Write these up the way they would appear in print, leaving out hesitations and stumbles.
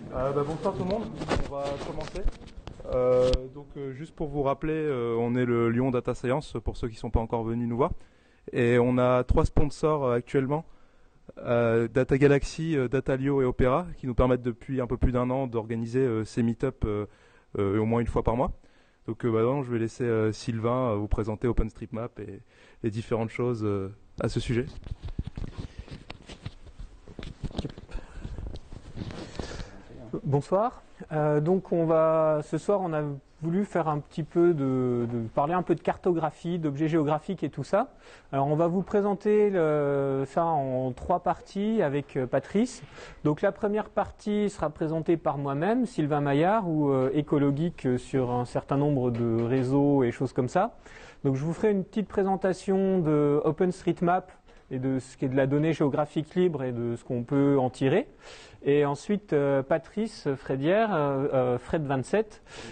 Bonsoir tout le monde, on va commencer. Juste pour vous rappeler, on est le Lyon Data Science pour ceux qui ne sont pas encore venus nous voir. Et on a 3 sponsors actuellement, Data Galaxy, Datalio et Opera, qui nous permettent depuis un peu plus d'1 an d'organiser ces meet-up au moins une fois par mois. Donc je vais laisser Sylvain vous présenter OpenStreetMap et les différentes choses à ce sujet. Bonsoir. Ce soir, on a voulu faire un petit peu parler un peu de cartographie, d'objets géographiques et tout ça. Alors, on va vous présenter ça en 3 parties avec Patrice. Donc, la première partie sera présentée par moi-même, Sylvain Maillard, ou Écologeek sur un certain nombre de réseaux et choses comme ça. Donc, je vous ferai une petite présentation de OpenStreetMap et de ce qui est de la donnée géographique libre et de ce qu'on peut en tirer. Et ensuite, Patrice Fredière, Fred27,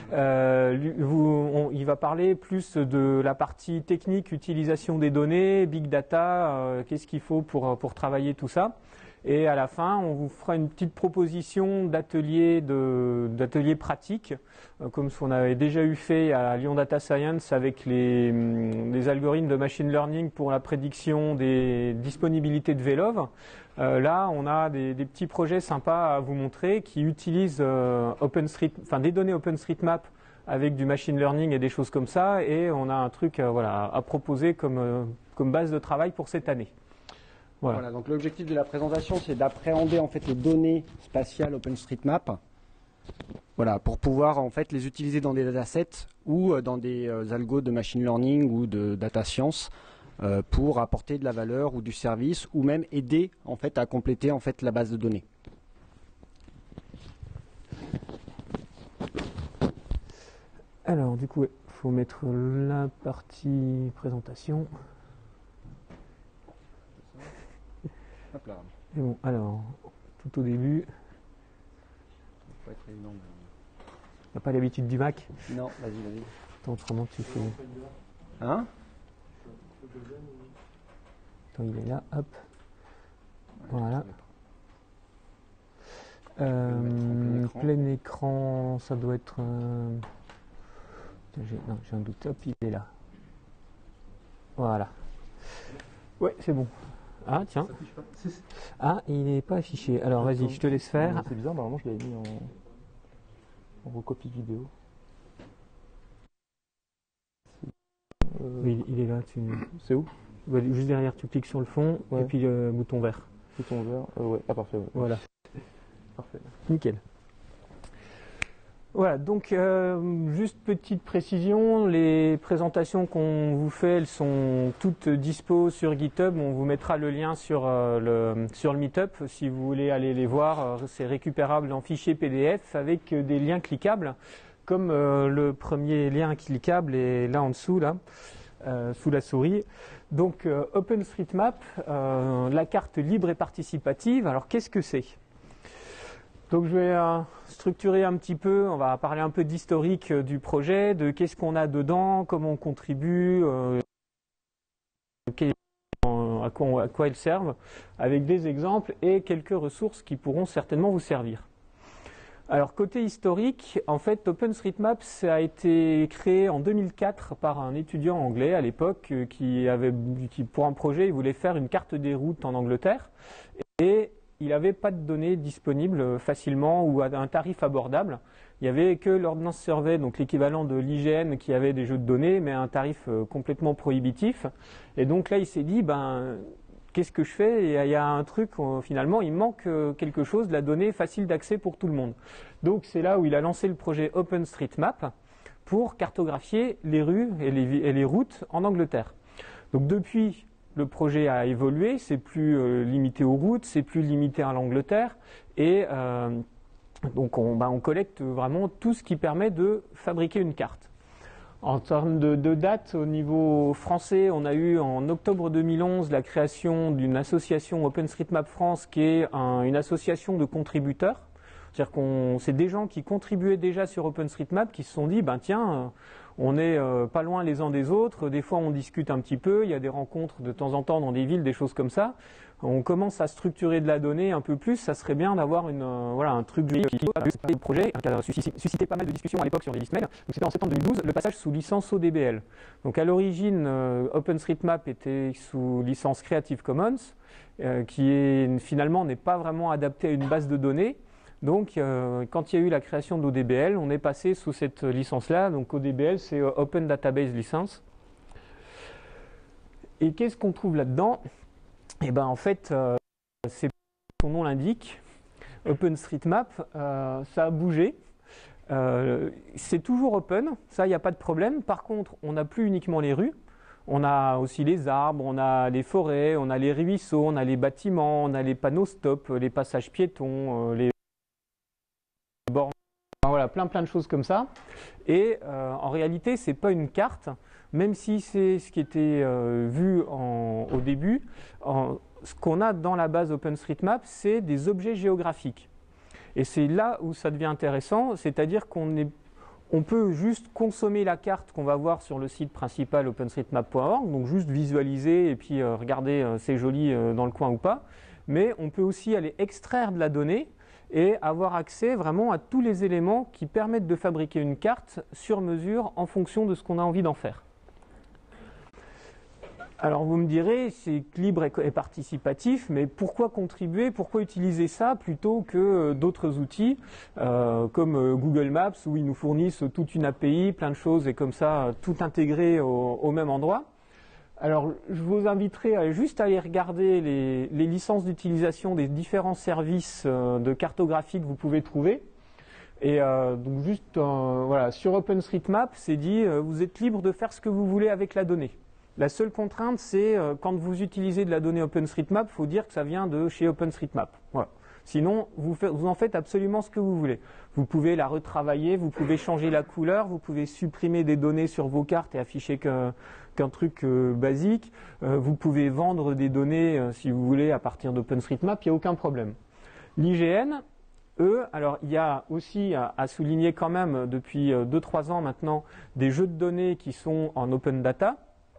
il va parler plus de la partie technique, utilisation des données, big data, qu'est-ce qu'il faut pour travailler tout ça. Et à la fin, on vous fera une petite proposition d'atelier pratique, comme ce qu'on avait déjà eu fait à Lyon Data Science avec les algorithmes de machine learning pour la prédiction des disponibilités de VLOV. Là, on a des petits projets sympas à vous montrer qui utilisent des données OpenStreetMap avec du machine learning et des choses comme ça. Et on a un truc à proposer comme base de travail pour cette année. Voilà, donc l'objectif de la présentation, c'est d'appréhender en fait les données spatiales OpenStreetMap, voilà, pour pouvoir en fait les utiliser dans des datasets ou dans des algos de machine learning ou de data science pour apporter de la valeur ou du service ou même aider en fait à compléter en fait la base de données. Alors du coup, il faut mettre la partie présentation. Hop là. Et bon, alors, tout au début, Faut être évident, t'as pas l'habitude du Mac? Non, vas-y. Attends, autrement tu fais... Hein? Attends, il est là, hop. Voilà. Plein écran, ça doit être... Non, j'ai un doute, hop, il est là. Voilà. Ouais, c'est bon. Ah, tiens. Ah, il n'est pas affiché. Alors, vas-y, je te laisse faire. C'est bizarre, normalement je l'avais mis en recopie vidéo. Oui, il est là. C'est où? Juste derrière, tu cliques sur le fond et puis le bouton vert. Bouton vert, ouais. Ah, parfait. Ouais. Voilà. Parfait. Nickel. Voilà, donc juste petite précision, les présentations qu'on vous fait, elles sont toutes dispo sur GitHub. On vous mettra le lien sur le Meetup si vous voulez aller les voir. C'est récupérable en fichier PDF avec des liens cliquables, comme le premier lien cliquable est là en dessous, là, sous la souris. Donc OpenStreetMap, la carte libre et participative. Alors qu'est-ce que c'est ? Donc je vais structurer un petit peu, on va parler un peu d'historique du projet, de qu'est-ce qu'on a dedans, comment on contribue, à quoi ils servent, avec des exemples et quelques ressources qui pourront certainement vous servir. Alors côté historique, en fait OpenStreetMap ça a été créé en 2004 par un étudiant anglais à l'époque qui pour un projet il voulait faire une carte des routes en Angleterre et il n'avait pas de données disponibles facilement ou à un tarif abordable. Il n'y avait que l'Ordnance Survey, donc l'équivalent de l'IGN, qui avait des jeux de données, mais à un tarif complètement prohibitif. Et donc là, il s'est dit, qu'est-ce que je fais? Et il y a un truc, finalement, il manque quelque chose, de la donnée facile d'accès pour tout le monde. Donc c'est là où il a lancé le projet OpenStreetMap pour cartographier les rues et les routes en Angleterre. Donc depuis, le projet a évolué, c'est plus limité aux routes, c'est plus limité à l'Angleterre et donc on collecte vraiment tout ce qui permet de fabriquer une carte. En termes de date, au niveau français, on a eu en octobre 2011 la création d'une association OpenStreetMap France qui est une association de contributeurs. C'est-à-dire c'est des gens qui contribuaient déjà sur OpenStreetMap qui se sont dit, ben tiens, on n'est pas loin les uns des autres, des fois on discute un petit peu, il y a des rencontres de temps en temps dans des villes, des choses comme ça. On commence à structurer de la donnée un peu plus, ça serait bien d'avoir un truc qui le projet qui a suscité pas mal de discussions à l'époque sur les listes mail. Donc c'était en septembre 2012 le passage sous licence ODBL. Donc à l'origine, OpenStreetMap était sous licence Creative Commons, finalement n'est pas vraiment adapté à une base de données. Donc, quand il y a eu la création d'ODBL, on est passé sous cette licence-là. Donc, ODBL, c'est Open Database License. Et qu'est-ce qu'on trouve là-dedans? Eh bien, en fait, son nom l'indique. OpenStreetMap, ça a bougé. C'est toujours open, ça, il n'y a pas de problème. Par contre, on n'a plus uniquement les rues. On a aussi les arbres, on a les forêts, on a les ruisseaux, on a les bâtiments, on a les panneaux stop, les passages piétons, les bornes, voilà, plein de choses comme ça. Et en réalité, ce n'est pas une carte, même si c'est ce qui était vu au début. Ce qu'on a dans la base OpenStreetMap, c'est des objets géographiques. Et c'est là où ça devient intéressant, c'est-à-dire qu'on peut juste consommer la carte qu'on va voir sur le site principal openstreetmap.org, donc juste visualiser et puis regarder c'est joli dans le coin ou pas. Mais on peut aussi aller extraire de la donnée et avoir accès vraiment à tous les éléments qui permettent de fabriquer une carte sur mesure en fonction de ce qu'on a envie d'en faire. Alors vous me direz, c'est libre et participatif, mais pourquoi contribuer, pourquoi utiliser ça plutôt que d'autres outils comme Google Maps où ils nous fournissent toute une API, plein de choses et comme ça tout intégré au même endroit. Alors je vous inviterai à juste aller regarder les licences d'utilisation des différents services de cartographie que vous pouvez trouver. Et donc juste voilà, sur OpenStreetMap, c'est dit vous êtes libre de faire ce que vous voulez avec la donnée. La seule contrainte, c'est quand vous utilisez de la donnée OpenStreetMap, il faut dire que ça vient de chez OpenStreetMap. Voilà. Sinon, vous en faites absolument ce que vous voulez. Vous pouvez la retravailler, vous pouvez changer la couleur, vous pouvez supprimer des données sur vos cartes et afficher qu'un truc basique. Vous pouvez vendre des données, si vous voulez, à partir d'OpenStreetMap, il n'y a aucun problème. L'IGN, alors il y a aussi à souligner quand même, depuis 2-3 ans maintenant, des jeux de données qui sont en open data.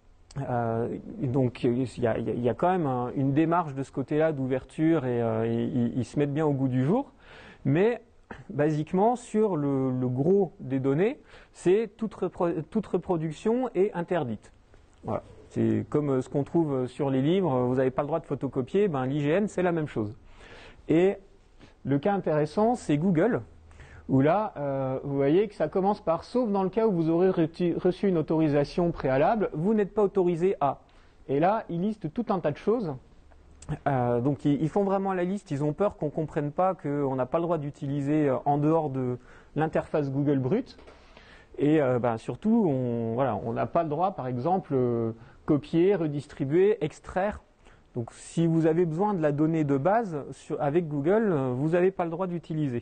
Donc il y a quand même une démarche de ce côté-là d'ouverture et ils se mettent bien au goût du jour. Mais basiquement, sur le gros des données, c'est toute reproduction est interdite. Voilà. C'est comme ce qu'on trouve sur les livres, vous n'avez pas le droit de photocopier, ben, l'IGN c'est la même chose. Et le cas intéressant, c'est Google, où là, vous voyez que ça commence par « sauf dans le cas où vous aurez reçu une autorisation préalable, vous n'êtes pas autorisé à ». Et là, ils listent tout un tas de choses. Donc ils font vraiment la liste, ils ont peur qu'on ne comprenne pas qu'on n'a pas le droit d'utiliser en dehors de l'interface Google brute. Et surtout, on n'a pas le droit, par exemple, copier, redistribuer, extraire. Donc si vous avez besoin de la donnée de base avec Google, vous n'avez pas le droit d'utiliser.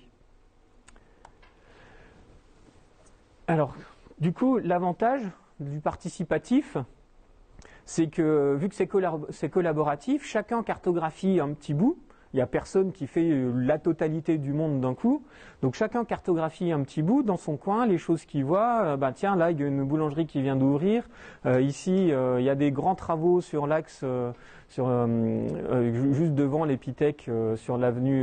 Alors, du coup, l'avantage du participatif, c'est que vu que c'est collaboratif, chacun cartographie un petit bout. Il n'y a personne qui fait la totalité du monde d'un coup. Donc chacun cartographie un petit bout dans son coin, les choses qu'il voit. Tiens, là, il y a une boulangerie qui vient d'ouvrir. Ici, il y a des grands travaux sur l'axe, juste devant l'Épithèque, sur l'avenue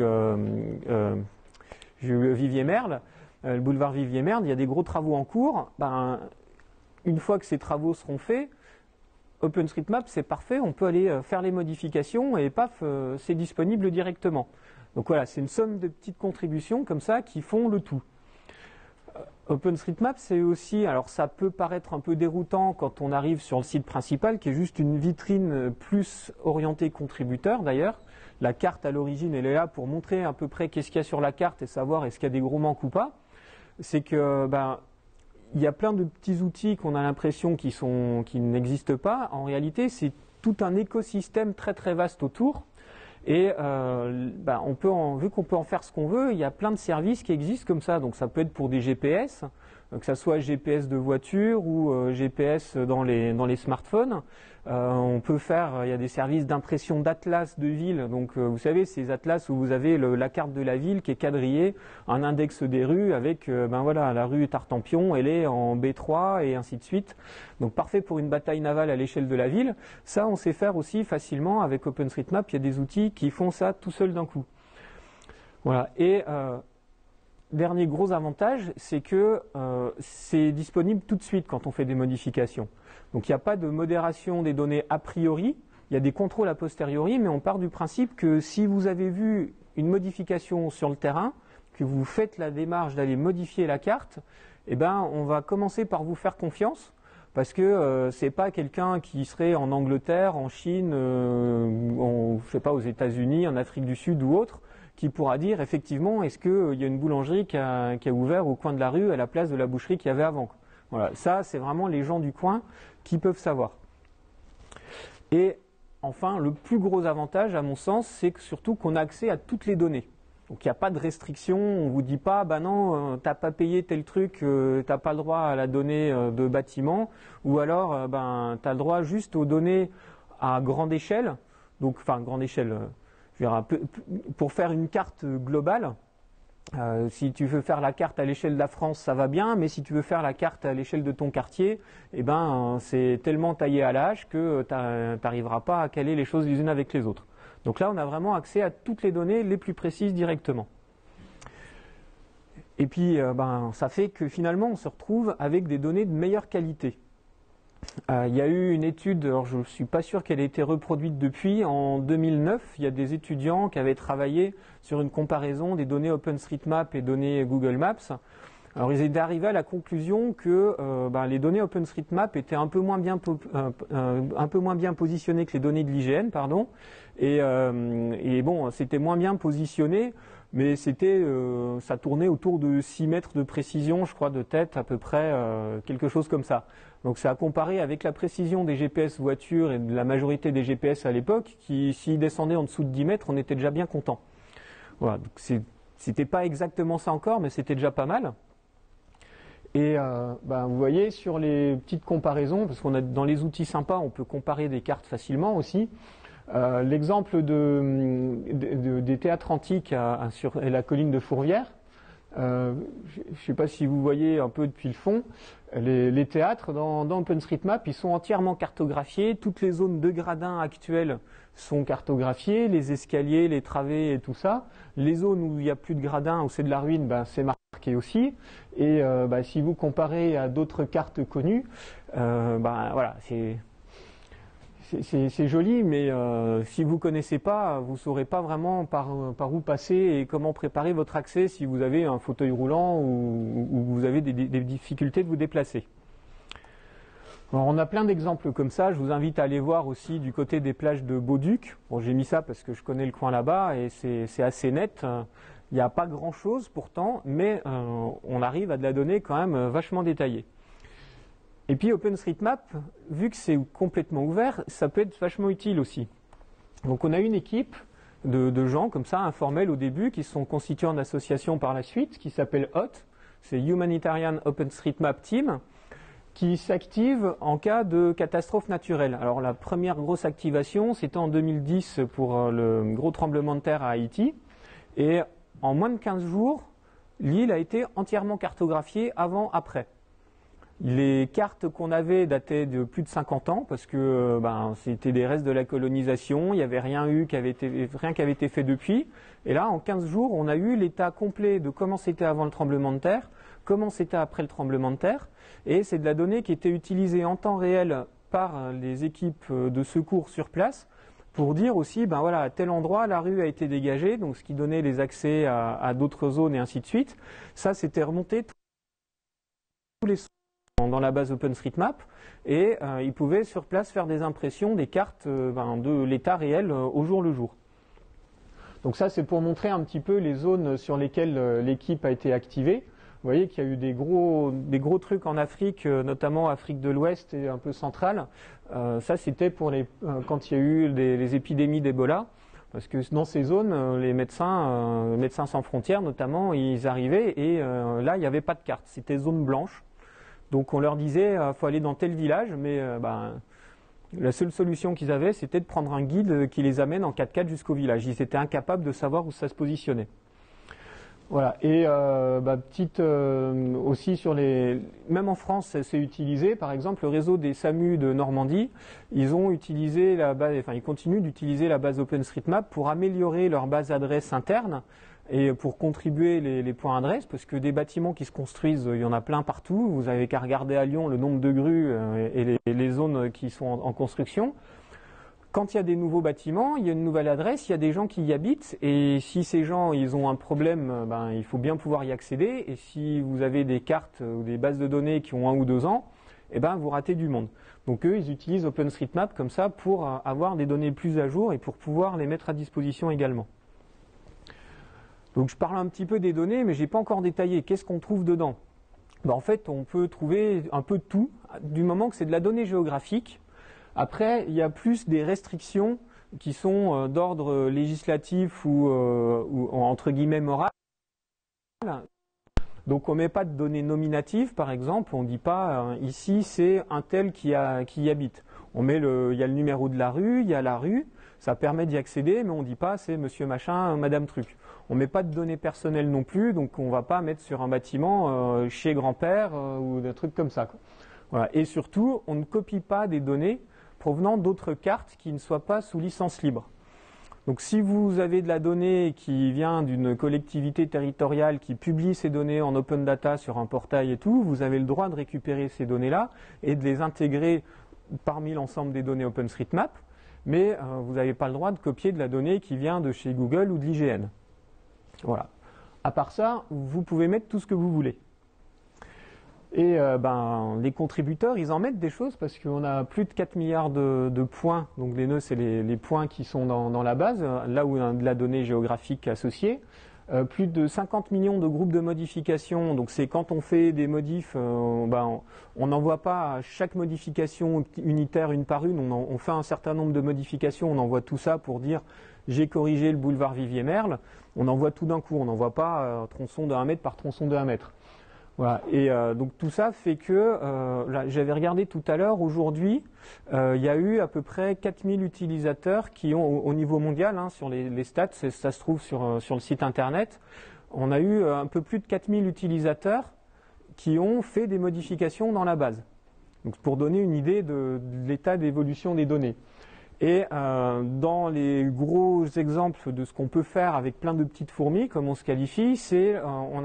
Vivier-Merle. Le boulevard Vivier-Merle, il y a des gros travaux en cours. Une fois que ces travaux seront faits, OpenStreetMap, c'est parfait, on peut aller faire les modifications et paf, c'est disponible directement. Donc voilà, c'est une somme de petites contributions comme ça qui font le tout. OpenStreetMap, c'est aussi, alors ça peut paraître un peu déroutant quand on arrive sur le site principal, qui est juste une vitrine plus orientée contributeur d'ailleurs. La carte à l'origine, elle est là pour montrer à peu près qu'est-ce qu'il y a sur la carte et savoir est-ce qu'il y a des gros manques ou pas. C'est que il y a plein de petits outils qu'on a l'impression qui n'existent pas. En réalité, c'est tout un écosystème très très vaste autour. Et vu qu'on peut en faire ce qu'on veut, il y a plein de services qui existent comme ça. Donc ça peut être pour des GPS. que ça soit GPS de voiture ou GPS dans les smartphones. On peut faire, il y a des services d'impression d'atlas de ville. Donc, vous savez, ces atlas où vous avez la carte de la ville qui est quadrillée, un index des rues avec, la rue Tartampion, elle est en B3 et ainsi de suite. Donc, parfait pour une bataille navale à l'échelle de la ville. Ça, on sait faire aussi facilement avec OpenStreetMap. Il y a des outils qui font ça tout seul d'un coup. Voilà. Et dernier gros avantage, c'est que c'est disponible tout de suite quand on fait des modifications. Donc il n'y a pas de modération des données a priori, il y a des contrôles a posteriori, mais on part du principe que si vous avez vu une modification sur le terrain, que vous faites la démarche d'aller modifier la carte, eh ben, on va commencer par vous faire confiance, parce que c'est pas quelqu'un qui serait en Angleterre, en Chine, je sais pas, aux États-Unis, en Afrique du Sud ou autre, qui pourra dire effectivement est-ce qu'il y a une boulangerie qui a ouvert au coin de la rue à la place de la boucherie qu'il y avait avant. Voilà, ça c'est vraiment les gens du coin qui peuvent savoir. Et enfin, le plus gros avantage à mon sens, c'est que surtout qu'on a accès à toutes les données. Donc il n'y a pas de restriction, on ne vous dit pas bah non, t'as pas payé tel truc, t'as pas le droit à la donnée de bâtiment, ou alors t'as le droit juste aux données à grande échelle, donc enfin grande échelle. Pour faire une carte globale, si tu veux faire la carte à l'échelle de la France, ça va bien, mais si tu veux faire la carte à l'échelle de ton quartier, c'est tellement taillé à l'âge que tu n'arriveras pas à caler les choses les unes avec les autres. Donc là, on a vraiment accès à toutes les données les plus précises directement. Et puis, ça fait que finalement, on se retrouve avec des données de meilleure qualité. Il y a eu une étude, alors je ne suis pas sûr qu'elle ait été reproduite depuis, en 2009, il y a des étudiants qui avaient travaillé sur une comparaison des données OpenStreetMap et données Google Maps. Alors ils étaient arrivés à la conclusion que les données OpenStreetMap étaient un peu moins bien positionnées que les données de l'IGN, pardon, et bon, c'était moins bien positionné, mais ça tournait autour de 6 mètres de précision, je crois, de tête, à peu près, quelque chose comme ça. Donc c'est à comparer avec la précision des GPS voitures et de la majorité des GPS à l'époque, qui, s'ils descendaient en dessous de 10 mètres, on était déjà bien content. Voilà, donc c'était pas exactement ça encore, mais c'était déjà pas mal. Et vous voyez, sur les petites comparaisons, parce qu'on a dans les outils sympas, on peut comparer des cartes facilement aussi. L'exemple des théâtres antiques sur la colline de Fourvière, je ne sais pas si vous voyez un peu depuis le fond, les théâtres dans OpenStreetMap, ils sont entièrement cartographiés, toutes les zones de gradins actuelles sont cartographiées, les escaliers, les travées et tout ça. Les zones où il n'y a plus de gradins, où c'est de la ruine, c'est marqué aussi. Et si vous comparez à d'autres cartes connues, voilà, c'est joli, mais si vous ne connaissez pas, vous ne saurez pas vraiment par où passer et comment préparer votre accès si vous avez un fauteuil roulant ou vous avez des difficultés de vous déplacer. Alors, on a plein d'exemples comme ça. Je vous invite à aller voir aussi du côté des plages de Beauduc. Bon, j'ai mis ça parce que je connais le coin là-bas et c'est assez net. Il n'y a pas grand-chose pourtant, mais on arrive à de la donnée quand même vachement détaillée. Et puis OpenStreetMap, vu que c'est complètement ouvert, ça peut être vachement utile aussi. Donc on a une équipe de gens comme ça, informels au début, qui se sont constitués en association par la suite, qui s'appelle HOT, c'est Humanitarian OpenStreetMap Team, qui s'active en cas de catastrophe naturelle. Alors la première grosse activation, c'était en 2010 pour le gros tremblement de terre à Haïti, et en moins de 15 jours, l'île a été entièrement cartographiée avant-après. Les cartes qu'on avait dataient de plus de 50 ans parce que c'était des restes de la colonisation, il n'y avait rien qui avait été fait depuis. Et là, en 15 jours, on a eu l'état complet de comment c'était avant le tremblement de terre, comment c'était après le tremblement de terre. Et c'est de la donnée qui était utilisée en temps réel par les équipes de secours sur place pour dire aussi, à tel endroit, la rue a été dégagée, donc ce qui donnait les accès à d'autres zones et ainsi de suite. Ça, c'était remonté tous les dans la base OpenStreetMap et ils pouvaient sur place faire des impressions des cartes de l'état réel au jour le jour. Donc ça c'est pour montrer un petit peu les zones sur lesquelles l'équipe a été activée. Vous voyez qu'il y a eu des gros trucs en Afrique, notamment Afrique de l'Ouest et un peu centrale. Ça c'était pour quand il y a eu les épidémies d'Ebola. Parce que dans ces zones, les Médecins sans frontières notamment, ils arrivaient et là, il n'y avait pas de carte. C'était zone blanche. Donc on leur disait, faut aller dans tel village, mais la seule solution qu'ils avaient, c'était de prendre un guide qui les amène en 4x4 jusqu'au village. Ils étaient incapables de savoir où ça se positionnait. Voilà. Et aussi sur même en France, c'est utilisé. Par exemple, le réseau des SAMU de Normandie, ils continuent d'utiliser la base OpenStreetMap pour améliorer leur base adresse interne et pour contribuer les points adresses, parce que des bâtiments qui se construisent, il y en a plein partout. Vous avez qu'à regarder à Lyon le nombre de grues et les zones qui sont en construction. Quand il y a des nouveaux bâtiments, il y a une nouvelle adresse, il y a des gens qui y habitent, et si ces gens ils ont un problème, il faut bien pouvoir y accéder. Et si vous avez des cartes ou des bases de données qui ont 1 ou 2 ans, vous ratez du monde. Donc eux, ils utilisent OpenStreetMap comme ça pour avoir des données plus à jour et pour pouvoir les mettre à disposition également. Donc je parle un petit peu des données, mais je n'ai pas encore détaillé. Qu'est-ce qu'on trouve dedans ? En fait, on peut trouver un peu de tout, du moment que c'est de la donnée géographique. Après, il y a plus des restrictions qui sont d'ordre législatif ou entre guillemets moral. Donc on ne met pas de données nominatives, par exemple. On ne dit pas ici c'est un tel qui y habite. Il y a le numéro de la rue, il y a la rue. Ça permet d'y accéder, mais on ne dit pas c'est monsieur machin, madame truc. On ne met pas de données personnelles non plus, donc on ne va pas mettre sur un bâtiment chez grand-père ou des trucs comme ça, quoi. Voilà. Et surtout, on ne copie pas des données provenant d'autres cartes qui ne soient pas sous licence libre. Donc si vous avez de la donnée qui vient d'une collectivité territoriale qui publie ces données en open data sur un portail et tout, vous avez le droit de récupérer ces données-là et de les intégrer parmi l'ensemble des données OpenStreetMap, mais vous n'avez pas le droit de copier de la donnée qui vient de chez Google ou de l'IGN. Voilà. À part ça, vous pouvez mettre tout ce que vous voulez. Et les contributeurs, ils en mettent des choses parce qu'on a plus de 4 milliards de points. Donc les nœuds, c'est les points qui sont dans la base, là où il y a de la donnée géographique associée. Plus de 50 millions de groupes de modifications. Donc c'est quand on fait des modifs, on n'envoie pas à chaque modification unitaire une par une. On fait un certain nombre de modifications, on envoie tout ça pour dire j'ai corrigé le boulevard Vivier-Merle. On envoie tout d'un coup, on n'envoie pas tronçon de 1 mètre par tronçon de 1 mètre. Voilà. Et donc tout ça fait que, j'avais regardé tout à l'heure, aujourd'hui, il y a eu à peu près 4000 utilisateurs qui ont, au niveau mondial, sur les stats, ça se trouve sur le site internet, on a eu un peu plus de 4000 utilisateurs qui ont fait des modifications dans la base. Donc pour donner une idée de l'état d'évolution des données. Et dans les gros exemples de ce qu'on peut faire avec plein de petites fourmis, comme on se qualifie, c'est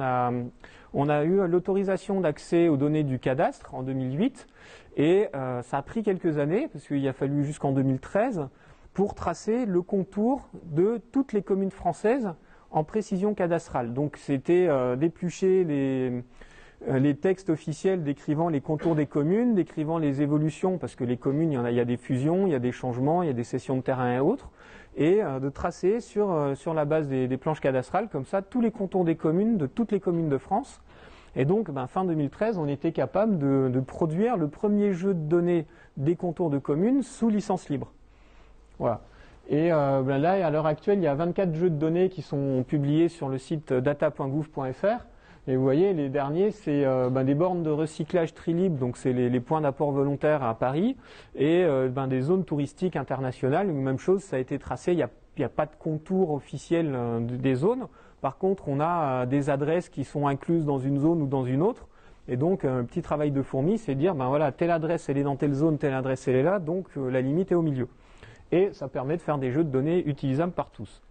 on a eu l'autorisation d'accès aux données du cadastre en 2008 et ça a pris quelques années parce qu'il a fallu jusqu'en 2013 pour tracer le contour de toutes les communes françaises en précision cadastrale. Donc c'était d'éplucher les textes officiels décrivant les contours des communes, décrivant les évolutions, parce que les communes, il y a des fusions, il y a des changements, il y a des cessions de terrain et autres, et de tracer sur la base des planches cadastrales, comme ça, tous les contours des communes, de toutes les communes de France. Et donc, fin 2013, on était capable de produire le premier jeu de données des contours de communes sous licence libre. Voilà. Et là, à l'heure actuelle, il y a 24 jeux de données qui sont publiés sur le site data.gouv.fr. Et vous voyez, les derniers, c'est des bornes de recyclage Trilib, donc c'est les points d'apport volontaire à Paris, et des zones touristiques internationales. Même chose, ça a été tracé, il n'y a pas de contour officiel des zones. Par contre, on a des adresses qui sont incluses dans une zone ou dans une autre. Et donc, un petit travail de fourmi, c'est de dire, telle adresse, elle est dans telle zone, telle adresse, elle est là, donc la limite est au milieu. Et ça permet de faire des jeux de données utilisables par tous.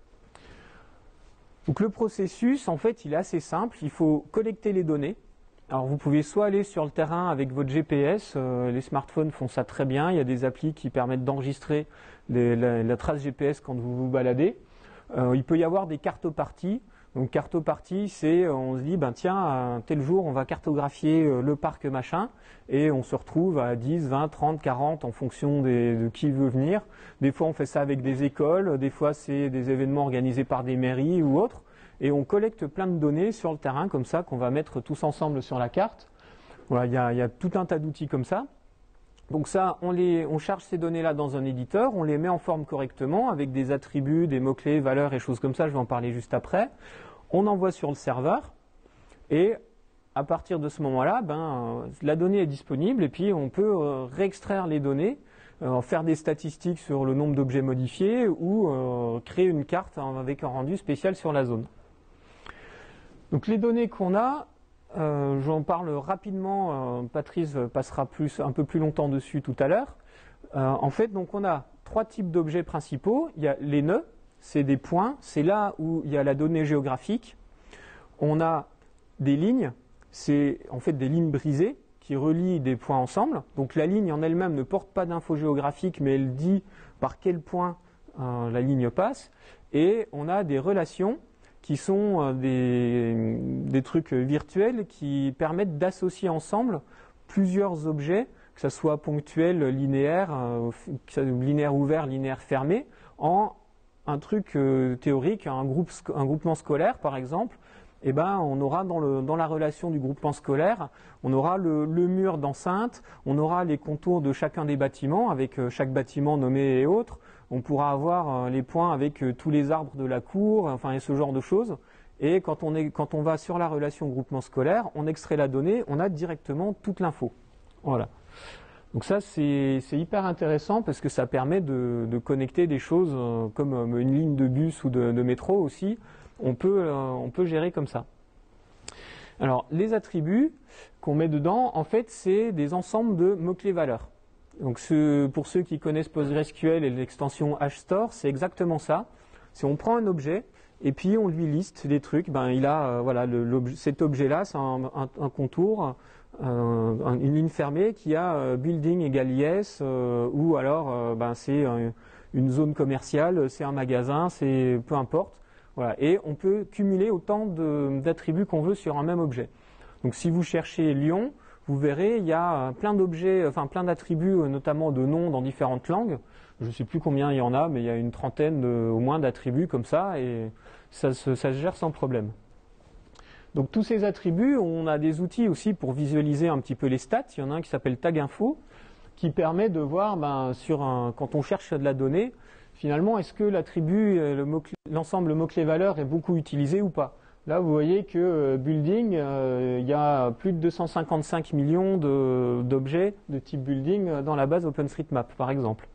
Donc le processus, en fait, il est assez simple. Il faut collecter les données. Alors vous pouvez soit aller sur le terrain avec votre GPS, les smartphones font ça très bien. Il y a des applis qui permettent d'enregistrer la trace GPS quand vous vous baladez. Il peut y avoir des cartoparties. Donc cartopartie, c'est on se dit tiens, tel jour on va cartographier le parc machin et on se retrouve à 10, 20, 30, 40 en fonction de qui veut venir. Des fois on fait ça avec des écoles, des fois c'est des événements organisés par des mairies ou autres et on collecte plein de données sur le terrain comme ça qu'on va mettre tous ensemble sur la carte. Voilà, il y a tout un tas d'outils comme ça. Donc ça, on charge ces données-là dans un éditeur, on les met en forme correctement avec des attributs, des mots-clés, valeurs et choses comme ça, je vais en parler juste après. On envoie sur le serveur et à partir de ce moment-là, la donnée est disponible et puis on peut réextraire les données, faire des statistiques sur le nombre d'objets modifiés ou créer une carte avec un rendu spécial sur la zone. Donc les données qu'on a, j'en parle rapidement, Patrice passera un peu plus longtemps dessus tout à l'heure. En fait, donc on a 3 types d'objets principaux. Il y a les nœuds, c'est des points, c'est là où il y a la donnée géographique. On a des lignes, c'est en fait des lignes brisées qui relient des points ensemble. Donc la ligne en elle-même ne porte pas d'infos géographiques, mais elle dit par quel point la ligne passe. Et on a des relations qui sont des trucs virtuels qui permettent d'associer ensemble plusieurs objets, que ce soit ponctuel, linéaire, linéaire ouvert, linéaire fermé, en un truc théorique, un groupement scolaire par exemple. Eh ben, on aura dans la relation du groupement scolaire, on aura le mur d'enceinte, on aura les contours de chacun des bâtiments, avec chaque bâtiment nommé et autres. On pourra avoir les points avec tous les arbres de la cour, enfin, et ce genre de choses. Et quand on va sur la relation groupement scolaire, on extrait la donnée, on a directement toute l'info. Voilà. Donc ça, c'est hyper intéressant parce que ça permet de connecter des choses comme une ligne de bus ou de métro aussi. On peut gérer comme ça. Alors, les attributs qu'on met dedans, en fait, c'est des ensembles de mots-clés valeurs. Donc, pour ceux qui connaissent PostgreSQL et l'extension HStore, c'est exactement ça. C'est on prend un objet et puis on lui liste des trucs. Il a cet objet-là, c'est un contour, une ligne fermée qui a building égale yes, ou alors c'est une zone commerciale, c'est un magasin, c'est peu importe. Voilà. Et on peut cumuler autant d'attributs qu'on veut sur un même objet. Donc si vous cherchez Lyon, vous verrez, il y a plein d'objets, plein d'attributs, notamment de noms dans différentes langues. Je ne sais plus combien il y en a, mais il y a une trentaine au moins d'attributs comme ça, et ça se gère sans problème. Donc tous ces attributs, on a des outils aussi pour visualiser un petit peu les stats. Il y en a un qui s'appelle Tag Info, qui permet de voir quand on cherche de la donnée, finalement, est-ce que l'attribut, l'ensemble mot-clé valeur est beaucoup utilisé ou pas? Là, vous voyez que building, il y a plus de 255 millions d'objets de type building dans la base OpenStreetMap, par exemple.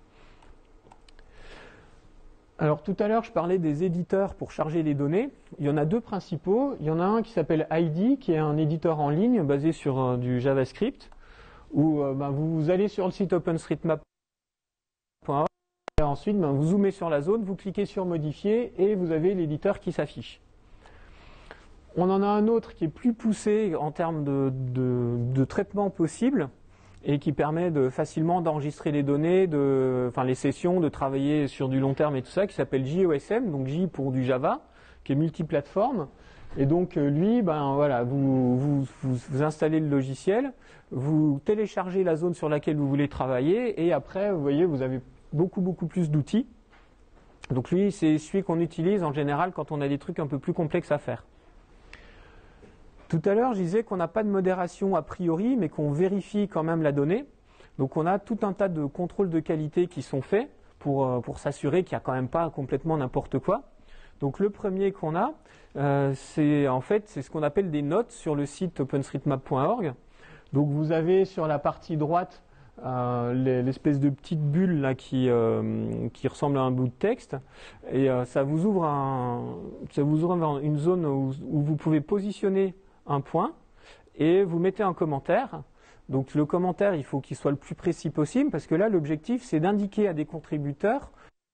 Alors tout à l'heure, je parlais des éditeurs pour charger les données. Il y en a 2 principaux. Il y en a un qui s'appelle ID, qui est un éditeur en ligne basé sur du JavaScript, où vous allez sur le site OpenStreetMap.org. Et ensuite, vous zoomez sur la zone, vous cliquez sur modifier et vous avez l'éditeur qui s'affiche. On en a un autre qui est plus poussé en termes de traitement possible et qui permet facilement d'enregistrer les données, les sessions, de travailler sur du long terme et tout ça, qui s'appelle JOSM, donc J pour du Java, qui est multiplateforme. Et donc lui, vous installez le logiciel, vous téléchargez la zone sur laquelle vous voulez travailler et après, vous voyez, vous avez beaucoup plus d'outils. Donc lui, c'est celui qu'on utilise en général quand on a des trucs un peu plus complexes à faire. Tout à l'heure, je disais qu'on n'a pas de modération a priori, mais qu'on vérifie quand même la donnée. Donc on a tout un tas de contrôles de qualité qui sont faits pour s'assurer qu'il n'y a quand même pas complètement n'importe quoi. Donc le premier qu'on a, c'est ce qu'on appelle des notes sur le site openstreetmap.org. Donc vous avez sur la partie droite l'espèce de petite bulle là qui ressemble à un bout de texte, et ça vous ouvre une zone où vous pouvez positionner un point et vous mettez un commentaire. Donc le commentaire, il faut qu'il soit le plus précis possible parce que là l'objectif c'est d'indiquer à des contributeurs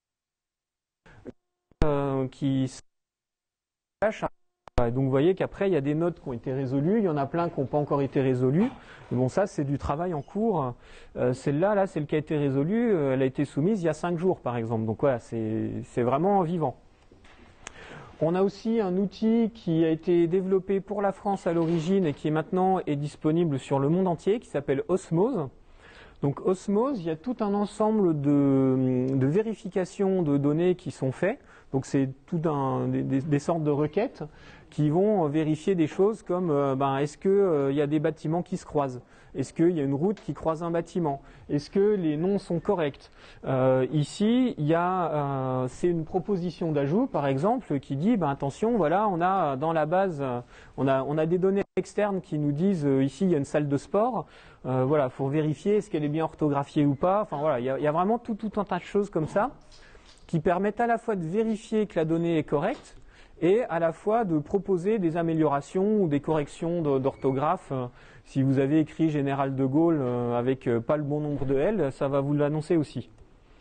qui sachent. Donc vous voyez qu'après il y a des notes qui ont été résolues, il y en a plein qui n'ont pas encore été résolues. Bon, ça c'est du travail en cours. Celle-là, celle qui a été résolue, elle a été soumise il y a 5 jours par exemple. Donc voilà, c'est vraiment vivant. On a aussi un outil qui a été développé pour la France à l'origine et qui maintenant est disponible sur le monde entier, qui s'appelle Osmose. Donc Osmose, il y a tout un ensemble de vérifications de données qui sont faits. Donc c'est tout des sortes de requêtes qui vont vérifier des choses comme est-ce qu'il y a des bâtiments qui se croisent? Est-ce qu'il y a une route qui croise un bâtiment? Est-ce que les noms sont corrects? Ici, c'est une proposition d'ajout, par exemple, qui dit attention, voilà, on a dans la base, on a des données externes qui nous disent ici il y a une salle de sport. Voilà, faut vérifier est-ce qu'elle est bien orthographiée ou pas. Enfin voilà, il y a vraiment tout un tas de choses comme ça qui permettent à la fois de vérifier que la donnée est correcte et à la fois de proposer des améliorations ou des corrections d'orthographe. Si vous avez écrit Général de Gaulle avec pas le bon nombre de L, ça va vous l'annoncer aussi.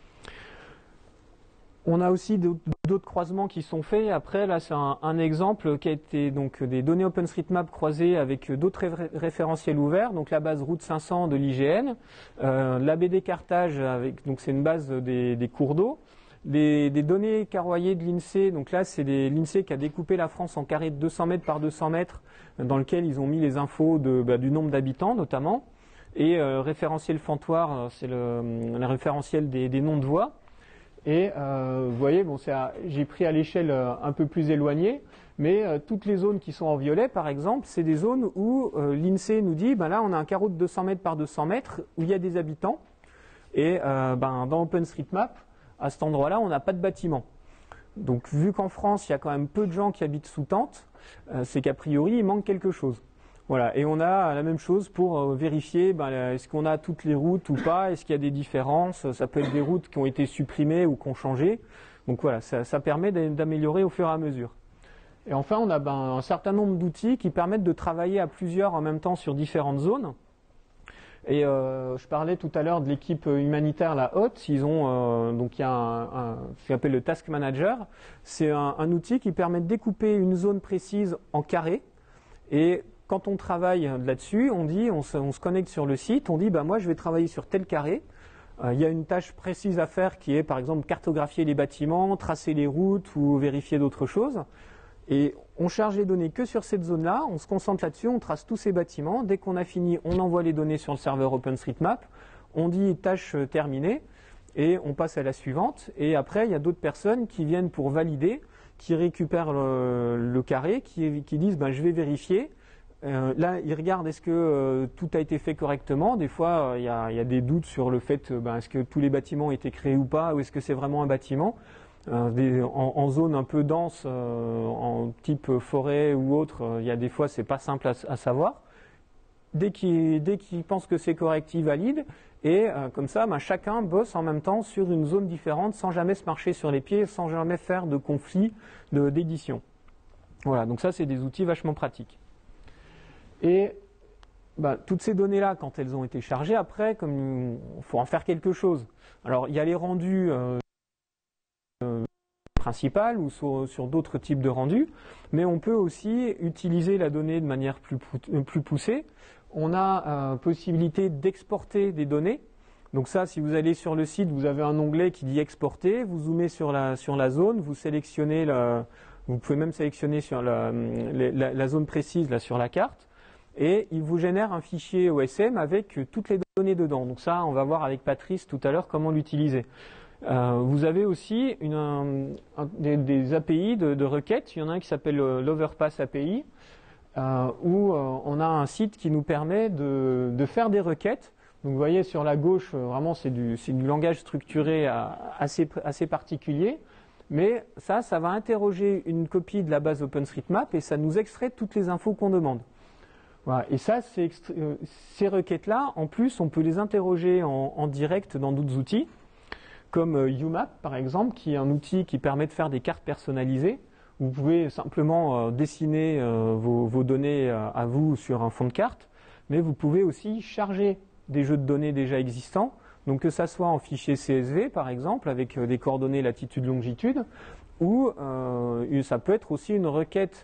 On a aussi d'autres croisements qui sont faits. Après, là, c'est un exemple qui a été donc des données OpenStreetMap croisées avec d'autres référentiels ouverts. Donc la base Route 500 de l'IGN, l'ABD Carthage, donc c'est une base des cours d'eau. Des données carroyées de l'INSEE, donc là c'est l'INSEE qui a découpé la France en carrés de 200 mètres par 200 mètres, dans lequel ils ont mis les infos du nombre d'habitants notamment, et référentiel Fantoire, c'est le référentiel des noms de voies. Et vous voyez, j'ai pris à l'échelle un peu plus éloignée, mais toutes les zones qui sont en violet par exemple, c'est des zones où l'INSEE nous dit, là on a un carreau de 200 mètres par 200 mètres, où il y a des habitants, et dans OpenStreetMap, à cet endroit-là, on n'a pas de bâtiment. Donc, vu qu'en France, il y a quand même peu de gens qui habitent sous tente, c'est qu'a priori, il manque quelque chose. Voilà. Et on a la même chose pour vérifier, est-ce qu'on a toutes les routes ou pas, est-ce qu'il y a des différences, ça peut être des routes qui ont été supprimées ou qui ont changé. Donc voilà, ça permet d'améliorer au fur et à mesure. Et enfin, on a un certain nombre d'outils qui permettent de travailler à plusieurs en même temps sur différentes zones. Et je parlais tout à l'heure de l'équipe humanitaire, la HOT. Ils ont donc il y a ce qu'on appelle le Task Manager. C'est un outil qui permet de découper une zone précise en carrés. Et quand on travaille là-dessus, on se connecte sur le site. On dit moi je vais travailler sur tel carré. Il y a une tâche précise à faire qui est par exemple cartographier les bâtiments, tracer les routes ou vérifier d'autres choses. Et on charge les données que sur cette zone-là, on se concentre là-dessus, on trace tous ces bâtiments. Dès qu'on a fini, on envoie les données sur le serveur OpenStreetMap, on dit tâche terminée et on passe à la suivante. Et après, il y a d'autres personnes qui viennent pour valider, qui récupèrent le carré, qui disent je vais vérifier. Là, ils regardent est-ce que tout a été fait correctement. Des fois, il y a des doutes sur le fait est-ce que tous les bâtiments ont été créés ou pas, ou est-ce que c'est vraiment un bâtiment. En zone un peu dense, en type forêt ou autre, il y a des fois c'est pas simple à savoir. Dès qu'il pense que c'est correct, il valide et comme ça, chacun bosse en même temps sur une zone différente sans jamais se marcher sur les pieds, sans jamais faire de conflit d'édition. Voilà, donc ça c'est des outils vachement pratiques. Et toutes ces données-là, quand elles ont été chargées, après, il faut en faire quelque chose. Alors il y a les rendus principal ou sur d'autres types de rendus, mais on peut aussi utiliser la donnée de manière plus poussée. On a possibilité d'exporter des données. Donc ça, si vous allez sur le site, vous avez un onglet qui dit exporter, vous zoomez sur la zone, vous sélectionnez vous pouvez même sélectionner sur la zone précise là sur la carte, et il vous génère un fichier OSM avec toutes les données dedans. Donc ça, on va voir avec Patrice tout à l'heure comment l'utiliser. Vous avez aussi des API de requêtes. Il y en a un qui s'appelle l'Overpass API, où on a un site qui nous permet de faire des requêtes. Donc vous voyez sur la gauche, vraiment c'est du langage structuré assez particulier. Mais ça va interroger une copie de la base OpenStreetMap et ça nous extrait toutes les infos qu'on demande. Voilà. Et ça, ces requêtes-là, en plus, on peut les interroger en direct dans d'autres outils, comme UMap par exemple, qui est un outil qui permet de faire des cartes personnalisées. Vous pouvez simplement dessiner vos données à vous sur un fond de carte, mais vous pouvez aussi charger des jeux de données déjà existants, donc que ça soit en fichier CSV par exemple, avec des coordonnées latitude-longitude, ou ça peut être aussi une requête,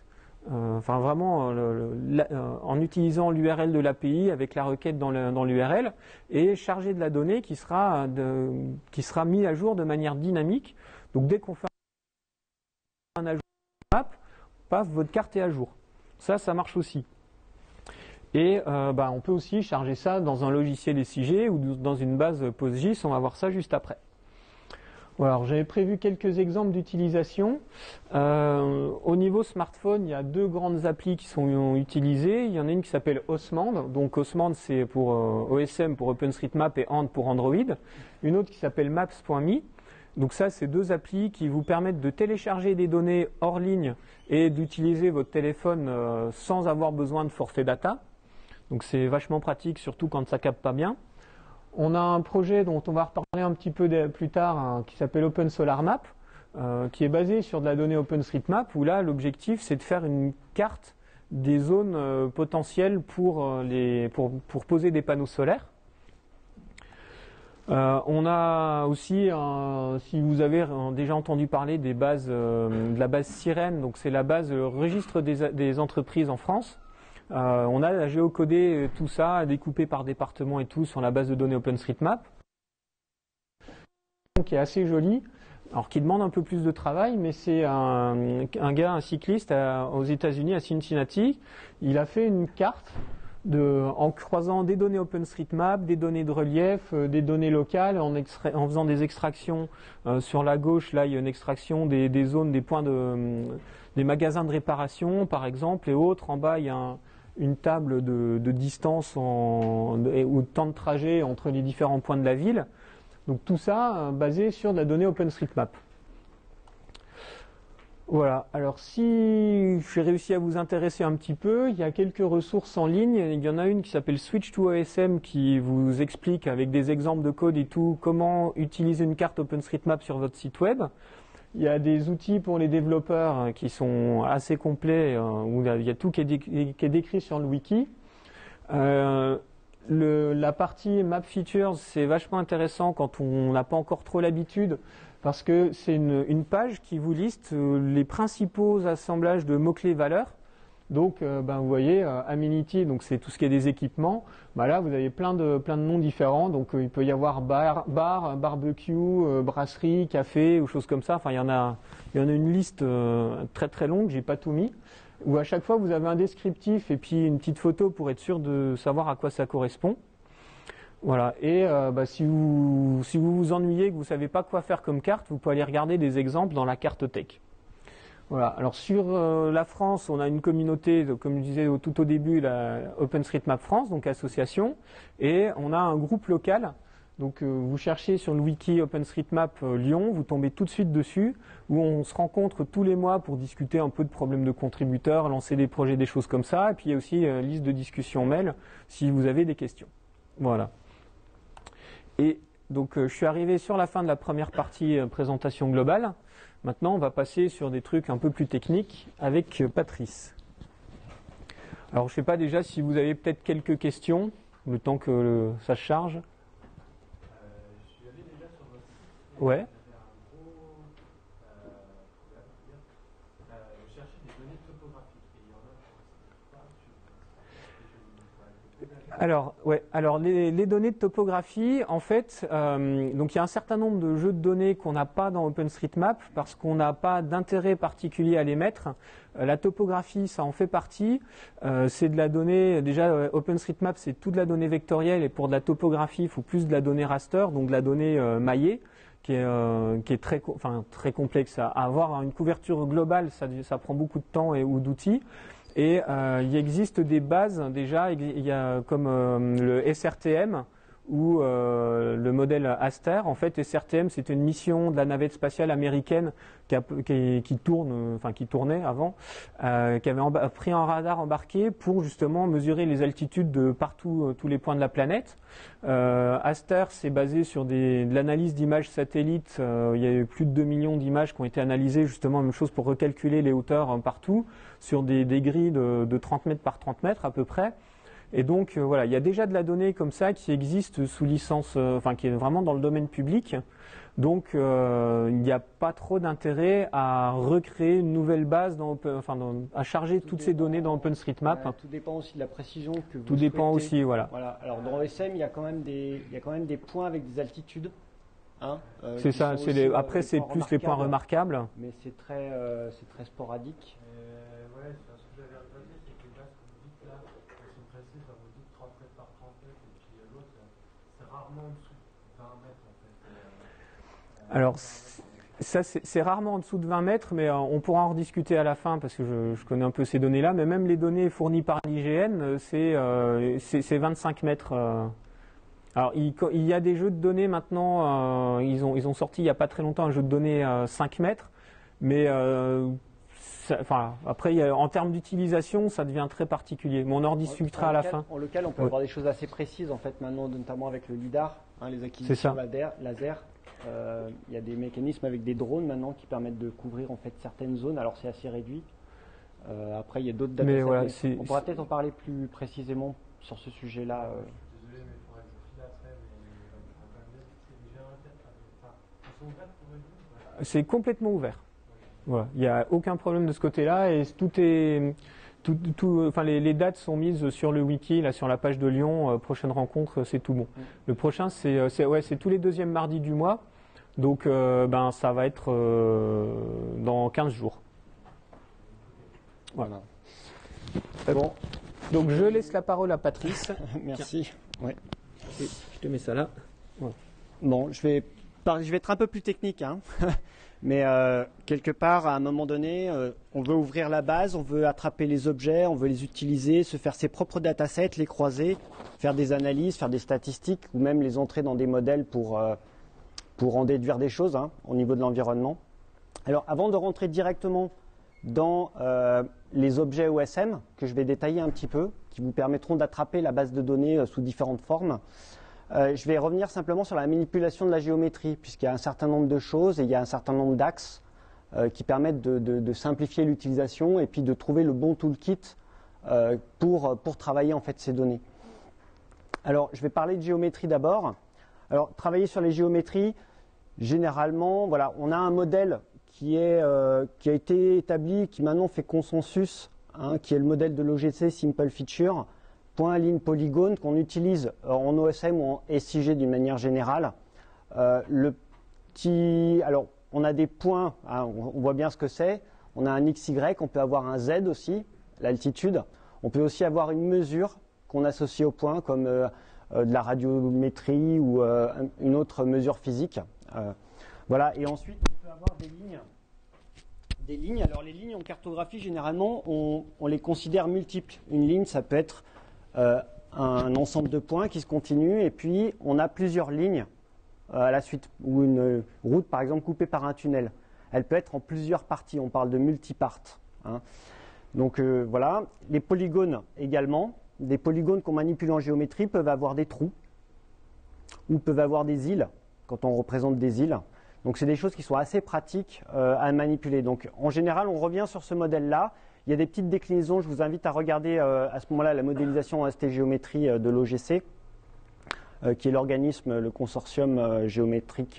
en utilisant l'URL de l'API avec la requête dans l'URL et charger de la donnée qui sera mise à jour de manière dynamique. Donc dès qu'on fait un ajout de map, paf, votre carte est à jour. Ça marche aussi. Et on peut aussi charger ça dans un logiciel SIG ou dans une base PostGIS, on va voir ça juste après. Alors, j'avais prévu quelques exemples d'utilisation. Au niveau smartphone, il y a deux grandes applis qui sont utilisées. Il y en a une qui s'appelle Osmand. Donc Osmand, c'est pour OSM pour OpenStreetMap et Ant pour Android. Une autre qui s'appelle Maps.me. Donc ça, c'est deux applis qui vous permettent de télécharger des données hors ligne et d'utiliser votre téléphone sans avoir besoin de forfait data. Donc c'est vachement pratique, surtout quand ça capte pas bien. On a un projet dont on va reparler un petit peu plus tard, hein, qui s'appelle OpenSolarMap, qui est basé sur de la donnée OpenStreetMap, où là, l'objectif, c'est de faire une carte des zones potentielles pour poser des panneaux solaires. On a aussi, si vous avez déjà entendu parler des bases, de la base Sirène, donc c'est la base registre des entreprises en France. On a géocodé tout ça, découpé par département et tout sur la base de données OpenStreetMap, qui est assez joli, alors qui demande un peu plus de travail, mais c'est un gars, un cycliste aux États-Unis, à Cincinnati. Il a fait une carte en croisant des données OpenStreetMap, des données de relief, des données locales, en faisant des extractions. Sur la gauche, là, il y a une extraction des zones, des points des magasins de réparation, par exemple, et autres. En bas, il y a une table de distance ou de temps de trajet entre les différents points de la ville. Donc tout ça basé sur de la donnée OpenStreetMap. Voilà, alors si j'ai réussi à vous intéresser un petit peu, il y a quelques ressources en ligne. Il y en a une qui s'appelle Switch to OSM qui vous explique avec des exemples de code et tout comment utiliser une carte OpenStreetMap sur votre site web. Il y a des outils pour les développeurs qui sont assez complets, où il y a tout qui est décrit sur le wiki. La partie Map Features, c'est vachement intéressant quand on n'a pas encore trop l'habitude, parce que c'est une page qui vous liste les principaux assemblages de mots-clés valeurs. Donc, vous voyez, Amenity, donc c'est tout ce qui est des équipements. Là, vous avez plein de noms différents. Donc, il peut y avoir bar, barbecue, brasserie, café, ou choses comme ça. Enfin, il y en a une liste très très longue. J'ai pas tout mis. Où à chaque fois, vous avez un descriptif et puis une petite photo pour être sûr de savoir à quoi ça correspond. Voilà. Et si vous vous ennuyez, que vous savez pas quoi faire comme carte, vous pouvez aller regarder des exemples dans la carte tech. Voilà. Alors sur la France, on a une communauté, comme je disais tout au début, la OpenStreetMap France, donc association, et on a un groupe local. Donc vous cherchez sur le wiki OpenStreetMap Lyon, vous tombez tout de suite dessus, où on se rencontre tous les mois pour discuter un peu de problèmes de contributeurs, lancer des projets, des choses comme ça. Et puis il y a aussi une liste de discussion mail si vous avez des questions. Voilà. Et donc je suis arrivé sur la fin de la première partie présentation globale. Maintenant, on va passer sur des trucs un peu plus techniques avec Patrice. Alors, je ne sais pas déjà si vous avez peut-être quelques questions, le temps que ça se charge. Je suis allé déjà sur votre site. Ouais. J'avais un gros problème. Je cherchais des données topographiques et il y en a pas Alors les données de topographie, en fait, donc il y a un certain nombre de jeux de données qu'on n'a pas dans OpenStreetMap parce qu'on n'a pas d'intérêt particulier à les mettre. La topographie, ça en fait partie. C'est de la donnée, déjà OpenStreetMap, c'est toute la donnée vectorielle et pour de la topographie, il faut plus de la donnée raster, donc de la donnée maillée, qui est très complexe à avoir. Une couverture globale, ça prend beaucoup de temps ou d'outils. Et il existe des bases déjà, il y a comme le SRTM ou le modèle Aster. En fait, SRTM, c'est une mission de la navette spatiale américaine qui tournait avant, qui avait pris un radar embarqué pour justement mesurer les altitudes de partout, tous les points de la planète. Aster, c'est basé sur de l'analyse d'images satellites. Il y a eu plus de 2 millions d'images qui ont été analysées, justement, même chose pour recalculer les hauteurs partout, sur des grilles de 30 mètres par 30 mètres à peu près. Et donc voilà, il y a déjà de la donnée comme ça qui existe sous licence, qui est vraiment dans le domaine public. Donc il n'y a pas trop d'intérêt à recréer une nouvelle base à charger toutes ces données dans OpenStreetMap. Tout dépend aussi de la précision que vous Tout dépend souhaitez. aussi, voilà. Alors dans OSM, il y a quand même des points avec des altitudes. C'est ça. Après, c'est plus les points remarquables. Mais c'est très sporadique. Ouais, ce que j'avais regardé, c'est que les bases que vous dites là, elles sont précises, vous dites 30 mètres par 30 mètres, et puis l'autre, c'est rarement en dessous de 20 mètres en fait. Alors, ça, c'est rarement en dessous de 20 mètres, mais on pourra en rediscuter à la fin parce que je connais un peu ces données-là. Mais même les données fournies par l'IGN, c'est 25 mètres. Alors, il y a des jeux de données maintenant. Ils ont sorti il n'y a pas très longtemps un jeu de données 5 mètres. Mais après, en termes d'utilisation, ça devient très particulier. Mais on en rediscutera à la fin. En local, on peut avoir des choses assez précises, en fait, maintenant, notamment avec le LIDAR, les acquisitions laser. Il y a des mécanismes avec des drones maintenant qui permettent de couvrir en fait certaines zones. Alors c'est assez réduit. Après il y a d'autres datasets. Voilà, on pourra peut-être en parler plus précisément sur ce sujet-là. Désolé, mais il faudrait que je file après. Ils sont ouverts pour eux. C'est complètement ouvert. Voilà. Il n'y a aucun problème de ce côté-là et les dates sont mises sur le wiki, là, sur la page de Lyon. Prochaine rencontre, c'est tout bon. Le prochain, c'est tous les deuxièmes mardis du mois. Donc, ça va être dans 15 jours. Voilà. Bon. Donc, je laisse la parole à Patrice. Merci. Ouais. Et je te mets ça là. Ouais. Bon, je vais être un peu plus technique, mais quelque part, à un moment donné, on veut ouvrir la base, on veut attraper les objets, on veut les utiliser, se faire ses propres datasets, les croiser, faire des analyses, faire des statistiques, ou même les entrer dans des modèles pour en déduire des choses au niveau de l'environnement. Alors, avant de rentrer directement dans les objets OSM, que je vais détailler un petit peu, qui vous permettront d'attraper la base de données sous différentes formes, je vais revenir simplement sur la manipulation de la géométrie, puisqu'il y a un certain nombre de choses et il y a un certain nombre d'axes qui permettent de simplifier l'utilisation et puis de trouver le bon toolkit pour travailler en fait ces données. Alors, je vais parler de géométrie d'abord. Alors, travailler sur les géométries, généralement, voilà, on a un modèle qui a été établi, qui maintenant fait consensus, qui est le modèle de l'OGC Simple Feature, point, ligne, polygone, qu'on utilise en OSM ou en SIG d'une manière générale. Alors, on a des points, on voit bien ce que c'est. On a un XY, on peut avoir un Z aussi, l'altitude. On peut aussi avoir une mesure qu'on associe au point, comme de la radiométrie ou une autre mesure physique. Voilà, et ensuite on peut avoir des lignes. Alors les lignes en cartographie, généralement, on les considère multiples. Une ligne, ça peut être un ensemble de points qui se continue, et puis on a plusieurs lignes à la suite, ou une route par exemple coupée par un tunnel. Elle peut être en plusieurs parties, on parle de multipart. Donc voilà, les polygones également. Des polygones qu'on manipule en géométrie peuvent avoir des trous ou peuvent avoir des îles quand on représente des îles. Donc c'est des choses qui sont assez pratiques à manipuler. Donc en général, on revient sur ce modèle-là. Il y a des petites déclinaisons. Je vous invite à regarder à ce moment-là la modélisation en ST-géométrie de l'OGC, qui est l'organisme, le consortium géométrique.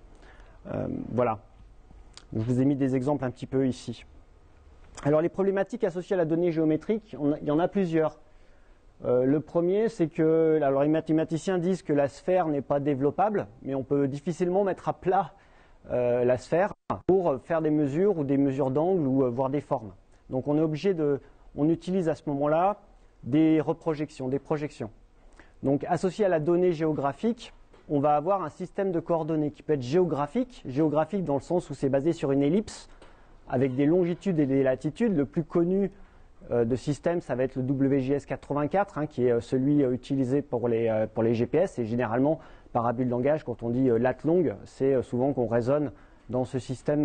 Voilà. Je vous ai mis des exemples un petit peu ici. Alors les problématiques associées à la donnée géométrique, il y en a plusieurs. Le premier, c'est que alors les mathématiciens disent que la sphère n'est pas développable, mais on peut difficilement mettre à plat la sphère pour faire des mesures ou des mesures d'angle ou voir des formes. Donc on est obligé on utilise à ce moment-là des reprojections, des projections. Donc associé à la donnée géographique, on va avoir un système de coordonnées qui peut être géographique dans le sens où c'est basé sur une ellipse avec des longitudes et des latitudes. Le plus connu de système, ça va être le WGS 84, qui est celui utilisé pour les GPS. Et généralement, par abus de langage, quand on dit lat longue, c'est souvent qu'on raisonne dans ce système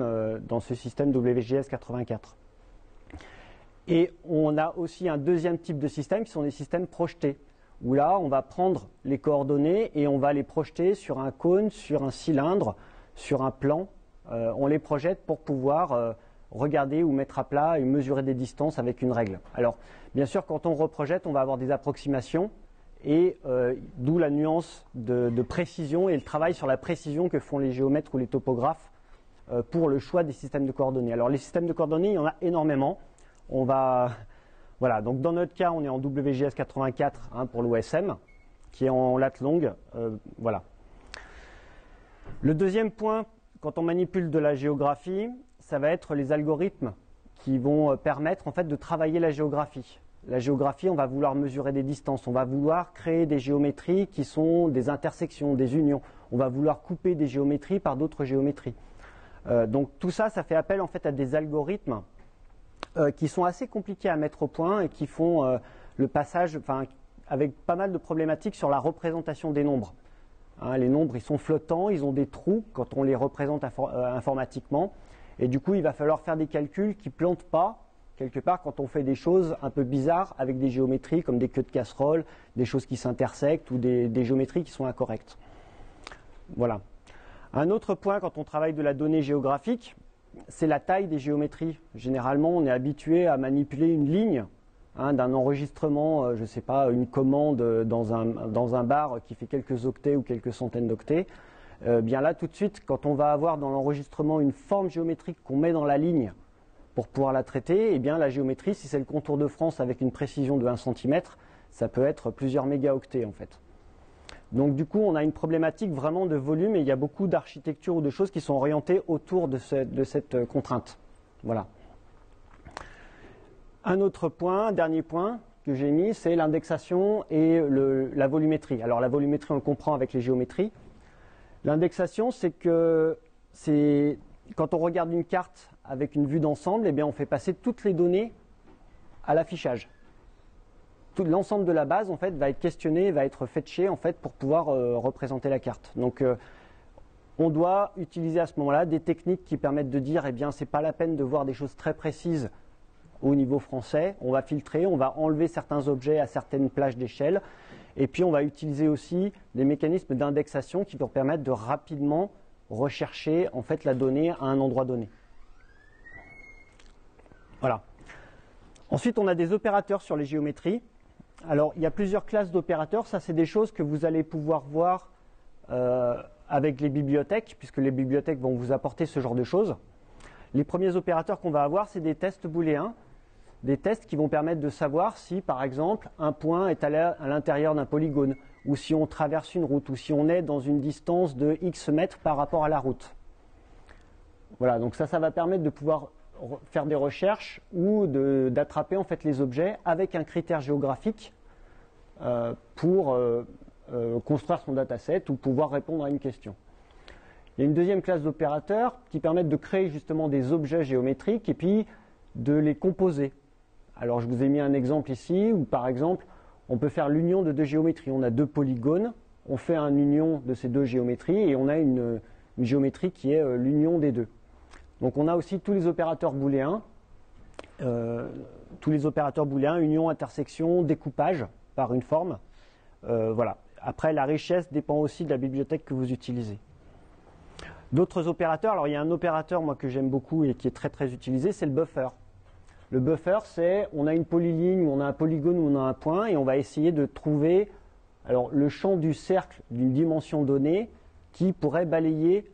WGS 84. Et on a aussi un deuxième type de système qui sont des systèmes projetés, où là, on va prendre les coordonnées et on va les projeter sur un cône, sur un cylindre, sur un plan. On les projette pour pouvoir regarder ou mettre à plat et mesurer des distances avec une règle. Alors, bien sûr, quand on reprojette, on va avoir des approximations et d'où la nuance de précision et le travail sur la précision que font les géomètres ou les topographes pour le choix des systèmes de coordonnées. Alors, les systèmes de coordonnées, il y en a énormément. Voilà, donc dans notre cas, on est en WGS 84 pour l'OSM, qui est en lat longue. Voilà. Le deuxième point, quand on manipule de la géographie, ça va être les algorithmes qui vont permettre en fait de travailler la géographie. La géographie, on va vouloir mesurer des distances, on va vouloir créer des géométries qui sont des intersections, des unions. on va vouloir couper des géométries par d'autres géométries. Donc tout ça, ça fait appel en fait à des algorithmes qui sont assez compliqués à mettre au point et qui font le passage, avec pas mal de problématiques sur la représentation des nombres. Hein, les nombres, ils sont flottants, ils ont des trous quand on les représente informatiquement. Et du coup, il va falloir faire des calculs qui ne plantent pas, quelque part, quand on fait des choses un peu bizarres avec des géométries comme des queues de casserole, des choses qui s'intersectent ou des géométries qui sont incorrectes. Voilà. Un autre point quand on travaille de la donnée géographique, c'est la taille des géométries. Généralement, on est habitué à manipuler une ligne d'un enregistrement, je ne sais pas, une commande dans un bar qui fait quelques octets ou quelques centaines d'octets. Bien là, tout de suite, quand on va avoir dans l'enregistrement une forme géométrique qu'on met dans la ligne pour pouvoir la traiter, eh bien la géométrie, si c'est le contour de France avec une précision de 1 cm, ça peut être plusieurs mégaoctets en fait. Donc du coup, on a une problématique vraiment de volume et il y a beaucoup d'architectures ou de choses qui sont orientées autour de cette contrainte. Voilà. Un autre point, dernier point que j'ai mis, c'est l'indexation et la volumétrie. Alors la volumétrie, on le comprend avec les géométries. L'indexation, c'est que quand on regarde une carte avec une vue d'ensemble, eh bien, on fait passer toutes les données à l'affichage. L'ensemble de la base en fait, va être questionné, va être fetché en fait, pour pouvoir représenter la carte. Donc on doit utiliser à ce moment-là des techniques qui permettent de dire eh bien, c'est pas la peine de voir des choses très précises au niveau français, on va filtrer, on va enlever certains objets à certaines plages d'échelle, et puis on va utiliser aussi des mécanismes d'indexation qui vont permettre de rapidement rechercher en fait, la donnée à un endroit donné. Voilà. Ensuite, on a des opérateurs sur les géométries. Alors, il y a plusieurs classes d'opérateurs. Ça, c'est des choses que vous allez pouvoir voir avec les bibliothèques, puisque les bibliothèques vont vous apporter ce genre de choses. Les premiers opérateurs qu'on va avoir, c'est des tests booléens. Des tests qui vont permettre de savoir si, par exemple, un point est à l'intérieur d'un polygone, ou si on traverse une route, ou si on est dans une distance de X mètres par rapport à la route. Voilà, donc ça va permettre de pouvoir faire des recherches ou d'attraper en fait les objets avec un critère géographique pour construire son dataset ou pouvoir répondre à une question. Il y a une deuxième classe d'opérateurs qui permettent de créer justement des objets géométriques et puis de les composer. Alors je vous ai mis un exemple ici où par exemple on peut faire l'union de deux géométries. On a deux polygones, on fait une union de ces deux géométries et on a une géométrie qui est l'union des deux. Donc on a aussi tous les opérateurs booléens, union, intersection, découpage par une forme. Voilà. Après, la richesse dépend aussi de la bibliothèque que vous utilisez. D'autres opérateurs, alors il y a un opérateur moi, que j'aime beaucoup et qui est très très utilisé, c'est le buffer. Le buffer, c'est on a une polyligne, on a un polygone, ou on a un point, et on va essayer de trouver le champ du cercle d'une dimension donnée qui pourrait balayer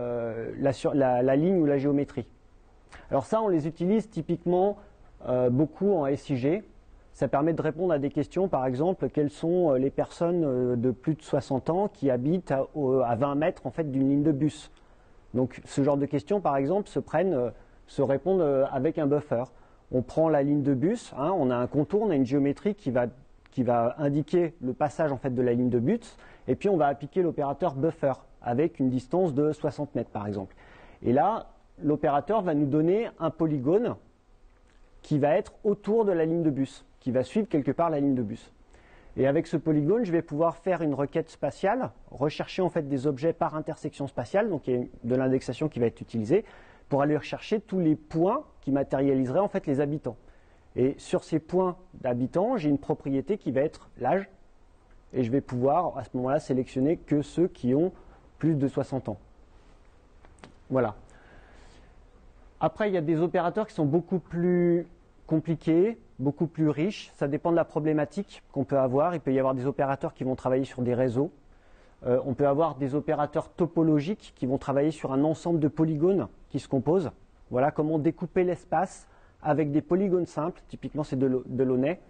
la ligne ou la géométrie. Alors ça, on les utilise typiquement beaucoup en SIG. Ça permet de répondre à des questions, par exemple, quelles sont les personnes de plus de 60 ans qui habitent à 20 mètres en fait, d'une ligne de bus. Donc ce genre de questions, par exemple, se répondent avec un buffer. On prend la ligne de bus, on a un contour, on a une géométrie qui va indiquer le passage en fait, de la ligne de bus, et puis on va appliquer l'opérateur buffer avec une distance de 60 mètres par exemple. Et là, l'opérateur va nous donner un polygone qui va être autour de la ligne de bus, qui va suivre quelque part la ligne de bus. Et avec ce polygone, je vais pouvoir faire une requête spatiale, rechercher en fait des objets par intersection spatiale, donc il y a de l'indexation qui va être utilisée, pour aller rechercher tous les points qui matérialiseraient en fait les habitants. Et sur ces points d'habitants, j'ai une propriété qui va être l'âge, et je vais pouvoir à ce moment-là sélectionner que ceux qui ont plus de 60 ans. Voilà. Après, il y a des opérateurs qui sont beaucoup plus compliqués, beaucoup plus riches. Ça dépend de la problématique qu'on peut avoir. Il peut y avoir des opérateurs qui vont travailler sur des réseaux. On peut avoir des opérateurs topologiques qui vont travailler sur un ensemble de polygones qui se composent. Voilà comment découper l'espace avec des polygones simples. Typiquement, c'est de Launay,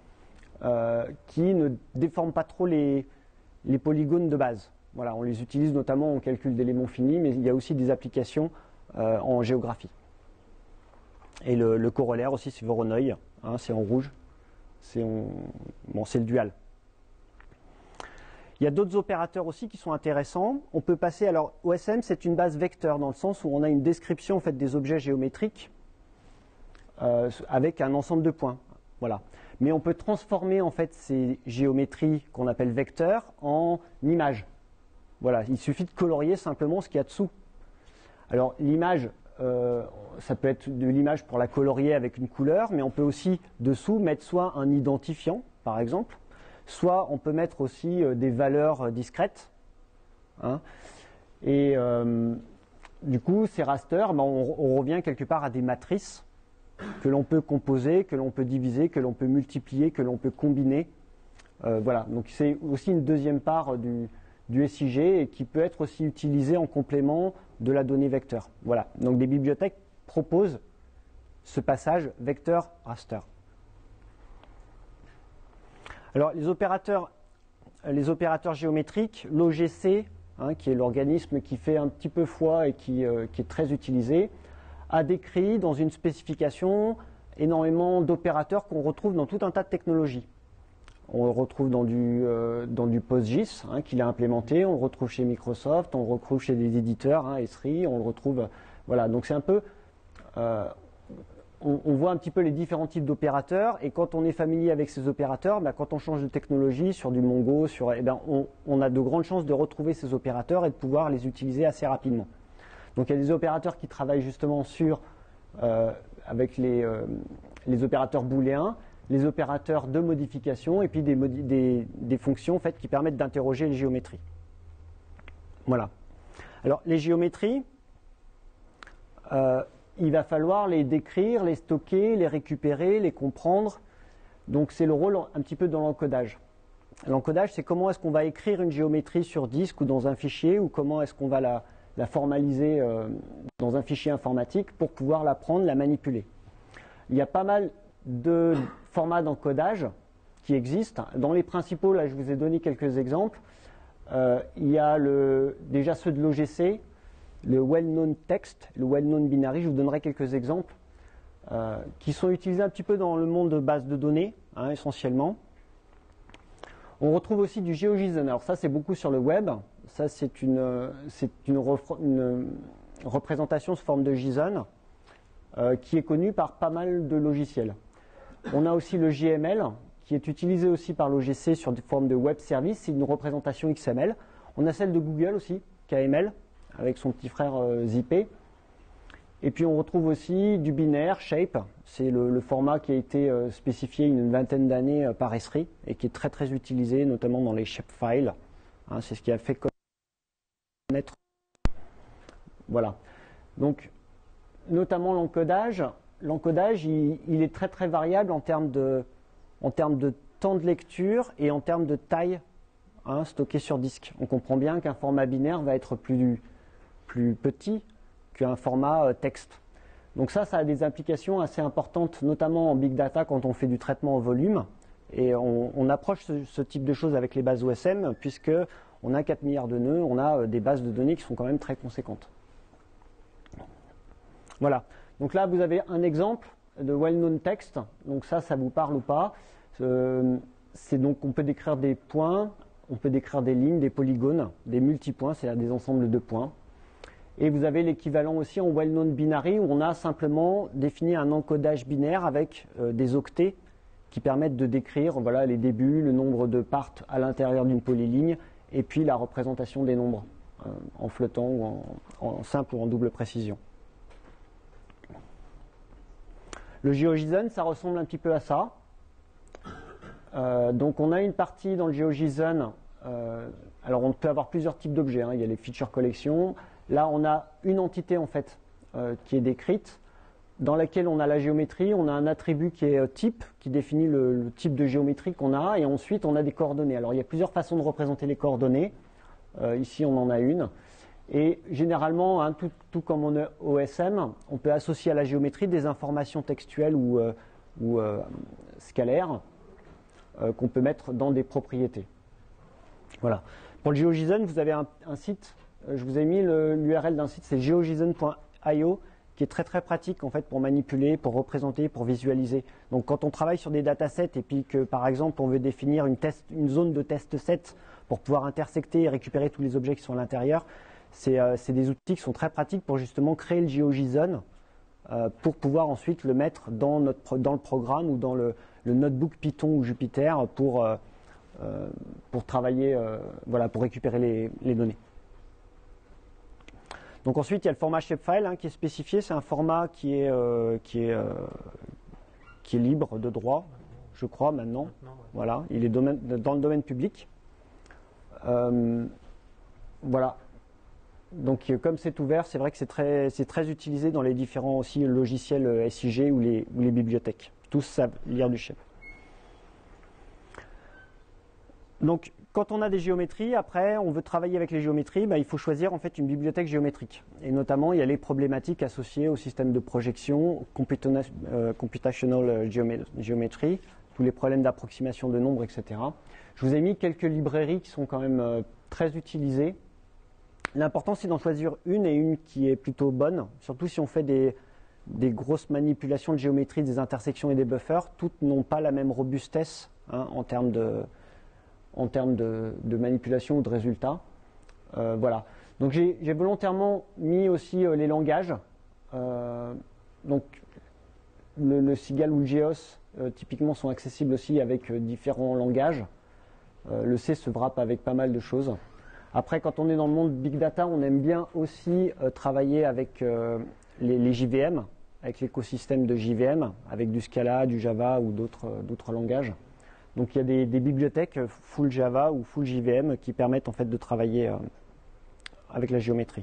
qui ne déforment pas trop les polygones de base. Voilà, on les utilise notamment en calcul d'éléments finis, mais il y a aussi des applications en géographie. Et le corollaire aussi, c'est Voronoi, c'est en rouge, c'est le dual. Il y a d'autres opérateurs aussi qui sont intéressants. On peut passer, alors OSM c'est une base vecteur dans le sens où on a une description en fait, des objets géométriques avec un ensemble de points. Voilà. Mais on peut transformer en fait ces géométries qu'on appelle vecteurs en images. Voilà. Il suffit de colorier simplement ce qu'il y a dessous. Alors l'image, ça peut être de l'image pour la colorier avec une couleur, mais on peut aussi dessous mettre soit un identifiant, par exemple, soit on peut mettre aussi des valeurs discrètes. Hein. Et du coup, ces rasters, ben, on revient quelque part à des matrices que l'on peut composer, que l'on peut diviser, que l'on peut multiplier, que l'on peut combiner. Voilà, donc c'est aussi une deuxième part du SIG et qui peut être aussi utilisée en complément de la donnée vecteur. Voilà, donc des bibliothèques proposent ce passage vecteur-raster. Alors les opérateurs géométriques, l'OGC, hein, qui est l'organisme qui fait un petit peu foi et qui est très utilisé, a décrit dans une spécification énormément d'opérateurs qu'on retrouve dans tout un tas de technologies. On le retrouve dans du PostGIS, hein, qu'il a implémenté, on le retrouve chez Microsoft, on le retrouve chez des éditeurs, hein, Esri, on le retrouve... Voilà, donc c'est un peu... on voit un petit peu les différents types d'opérateurs, et quand on est familier avec ces opérateurs, ben, quand on change de technologie sur du Mongo, on a de grandes chances de retrouver ces opérateurs et de pouvoir les utiliser assez rapidement. Donc il y a des opérateurs qui travaillent justement avec les opérateurs booléens, les opérateurs de modification et puis des fonctions en fait, qui permettent d'interroger les géométries. Voilà. Alors les géométries, il va falloir les décrire, les stocker, les récupérer, les comprendre. Donc c'est le rôle un petit peu dans l'encodage. L'encodage, c'est comment est-ce qu'on va écrire une géométrie sur disque ou dans un fichier, ou comment est-ce qu'on va la formaliser dans un fichier informatique pour pouvoir la prendre, la manipuler. Il y a pas mal de formats d'encodage qui existent. Dans les principaux, là je vous ai donné quelques exemples. Il y a déjà ceux de l'OGC, le well-known text, le well-known binary, je vous donnerai quelques exemples, qui sont utilisés un petit peu dans le monde de base de données, hein, essentiellement. On retrouve aussi du GeoJSON. Alors ça, c'est beaucoup sur le web. Ça, c'est une représentation sous forme de JSON qui est connue par pas mal de logiciels. On a aussi le JML, qui est utilisé aussi par l'OGC sur des formes de web service. C'est une représentation XML. On a celle de Google aussi, KML, avec son petit frère Zippé. Et puis on retrouve aussi du binaire, Shape. C'est le format qui a été spécifié une vingtaine d'années par Esri et qui est très très utilisé, notamment dans les shapefiles. Hein, c'est ce qui a fait connaître. Voilà. Donc, notamment l'encodage. L'encodage, il est très très variable en termes de temps de lecture et en termes de taille, hein, stocké sur disque. On comprend bien qu'un format binaire va être plus petit qu'un format texte. Donc ça a des implications assez importantes, notamment en big data quand on fait du traitement au volume. Et on approche ce type de choses avec les bases OSM, puisqu'on a 4 milliards de nœuds, on a des bases de données qui sont quand même très conséquentes. Voilà. Donc là, vous avez un exemple de well-known text. Donc ça vous parle ou pas. Donc on peut décrire des points, on peut décrire des lignes, des polygones, des multipoints, c'est-à-dire des ensembles de points. Et vous avez l'équivalent aussi en well-known binary, où on a simplement défini un encodage binaire avec des octets qui permettent de décrire voilà, les débuts, le nombre de parts à l'intérieur d'une polyligne, et puis la représentation des nombres en flottant ou en simple ou en double précision. Le GeoJSON, ça ressemble un petit peu à ça. Donc on a une partie dans le GeoJSON, alors on peut avoir plusieurs types d'objets, hein. Il y a les feature collections. Là on a une entité en fait qui est décrite, dans laquelle on a la géométrie, on a un attribut qui est type, qui définit le type de géométrie qu'on a, et ensuite on a des coordonnées. Alors il y a plusieurs façons de représenter les coordonnées, ici on en a une, et généralement, hein, tout comme on a OSM, on peut associer à la géométrie des informations textuelles ou scalaires qu'on peut mettre dans des propriétés. Voilà. Pour le GeoJSON, vous avez un site, je vous ai mis l'URL d'un site, c'est geojson.io, qui est très très pratique en fait pour manipuler, pour représenter, pour visualiser. Donc quand on travaille sur des datasets et puis que par exemple on veut définir une zone de test set pour pouvoir intersecter et récupérer tous les objets qui sont à l'intérieur, c'est des outils qui sont très pratiques pour justement créer le GeoJSON pour pouvoir ensuite le mettre dans le programme ou dans le notebook Python ou Jupyter pour travailler, voilà, pour récupérer les données. Donc ensuite, il y a le format shapefile qui est spécifié. C'est un format qui est libre de droit, je crois, maintenant. Voilà, il est dans le domaine public. Voilà. Donc comme c'est ouvert, c'est vrai que c'est très utilisé dans les différents aussi logiciels SIG ou les bibliothèques. Tous savent lire du shape. Donc quand on a des géométries, après on veut travailler avec les géométries, il faut choisir en fait une bibliothèque géométrique. Et notamment il y a les problématiques associées au système de projection, computational geometry, tous les problèmes d'approximation de nombres, etc. Je vous ai mis quelques librairies qui sont quand même très utilisées. L'important c'est d'en choisir une et une qui est plutôt bonne, surtout si on fait des grosses manipulations de géométrie, des intersections et des buffers. Toutes n'ont pas la même robustesse en termes de manipulation ou de résultats. Voilà. Donc j'ai volontairement mis aussi les langages. Donc le Sigal ou le Geos typiquement sont accessibles aussi avec différents langages. Le C se wrap avec pas mal de choses. Après, quand on est dans le monde Big Data, on aime bien aussi travailler avec les JVM, avec l'écosystème de JVM, avec du Scala, du Java ou d'autres langages. Donc il y a des bibliothèques full Java ou full JVM qui permettent en fait de travailler avec la géométrie.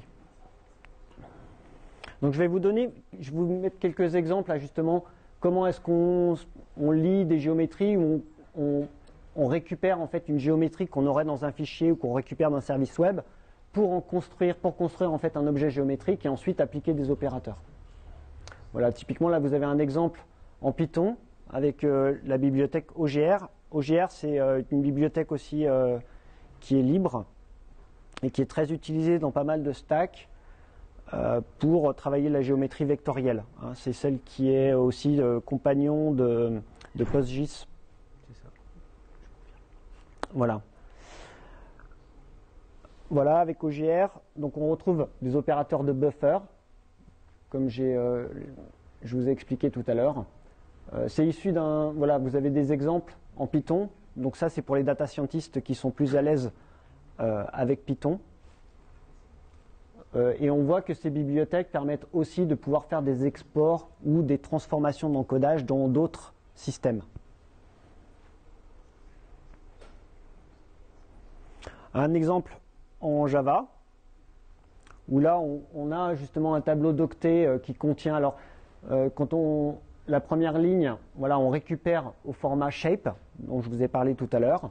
Donc je vais vous mettre quelques exemples là justement comment est-ce qu'on lit des géométries où on récupère en fait une géométrie qu'on aurait dans un fichier ou qu'on récupère d'un service web pour construire en fait un objet géométrique et ensuite appliquer des opérateurs. Voilà, typiquement là vous avez un exemple en Python avec la bibliothèque OGR. OGR c'est une bibliothèque aussi qui est libre et qui est très utilisée dans pas mal de stacks pour travailler la géométrie vectorielle. C'est celle qui est aussi compagnon de PostGIS. Voilà. Voilà, avec OGR, donc on retrouve des opérateurs de buffer, comme je vous ai expliqué tout à l'heure. C'est issu d'un... Voilà, vous avez des exemples en Python. Donc ça, c'est pour les data scientists qui sont plus à l'aise avec Python. Et on voit que ces bibliothèques permettent aussi de pouvoir faire des exports ou des transformations d'encodage dans d'autres systèmes. Un exemple en Java, où là on a justement un tableau d'octets qui contient, alors la première ligne, voilà, on récupère au format shape, dont je vous ai parlé tout à l'heure.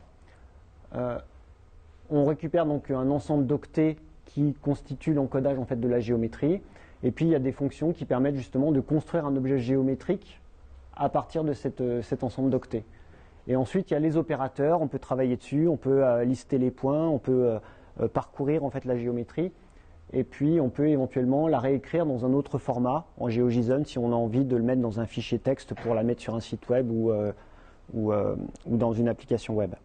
On récupère donc un ensemble d'octets qui constituent l'encodage en fait de la géométrie. Et puis il y a des fonctions qui permettent justement de construire un objet géométrique à partir de cet ensemble d'octets. Et ensuite, il y a les opérateurs, on peut travailler dessus, on peut lister les points, on peut parcourir en fait la géométrie. Et puis, on peut éventuellement la réécrire dans un autre format, en GeoJSON, si on a envie de le mettre dans un fichier texte pour la mettre sur un site web ou dans une application web.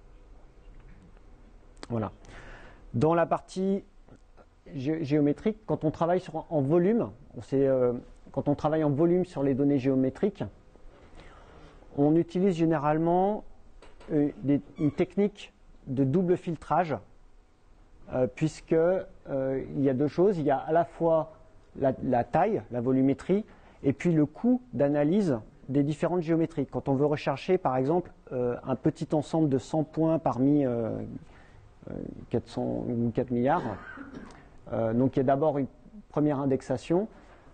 Voilà. Dans la partie géométrique, quand on travaille en volume, quand on travaille en volume sur les données géométriques, on utilise généralement une technique de double filtrage, puisque il y a deux choses. Il y a à la fois la taille, la volumétrie, et puis le coût d'analyse des différentes géométries. Quand on veut rechercher, par exemple, un petit ensemble de 100 points parmi 400 ou 4 milliards, donc il y a d'abord une première indexation,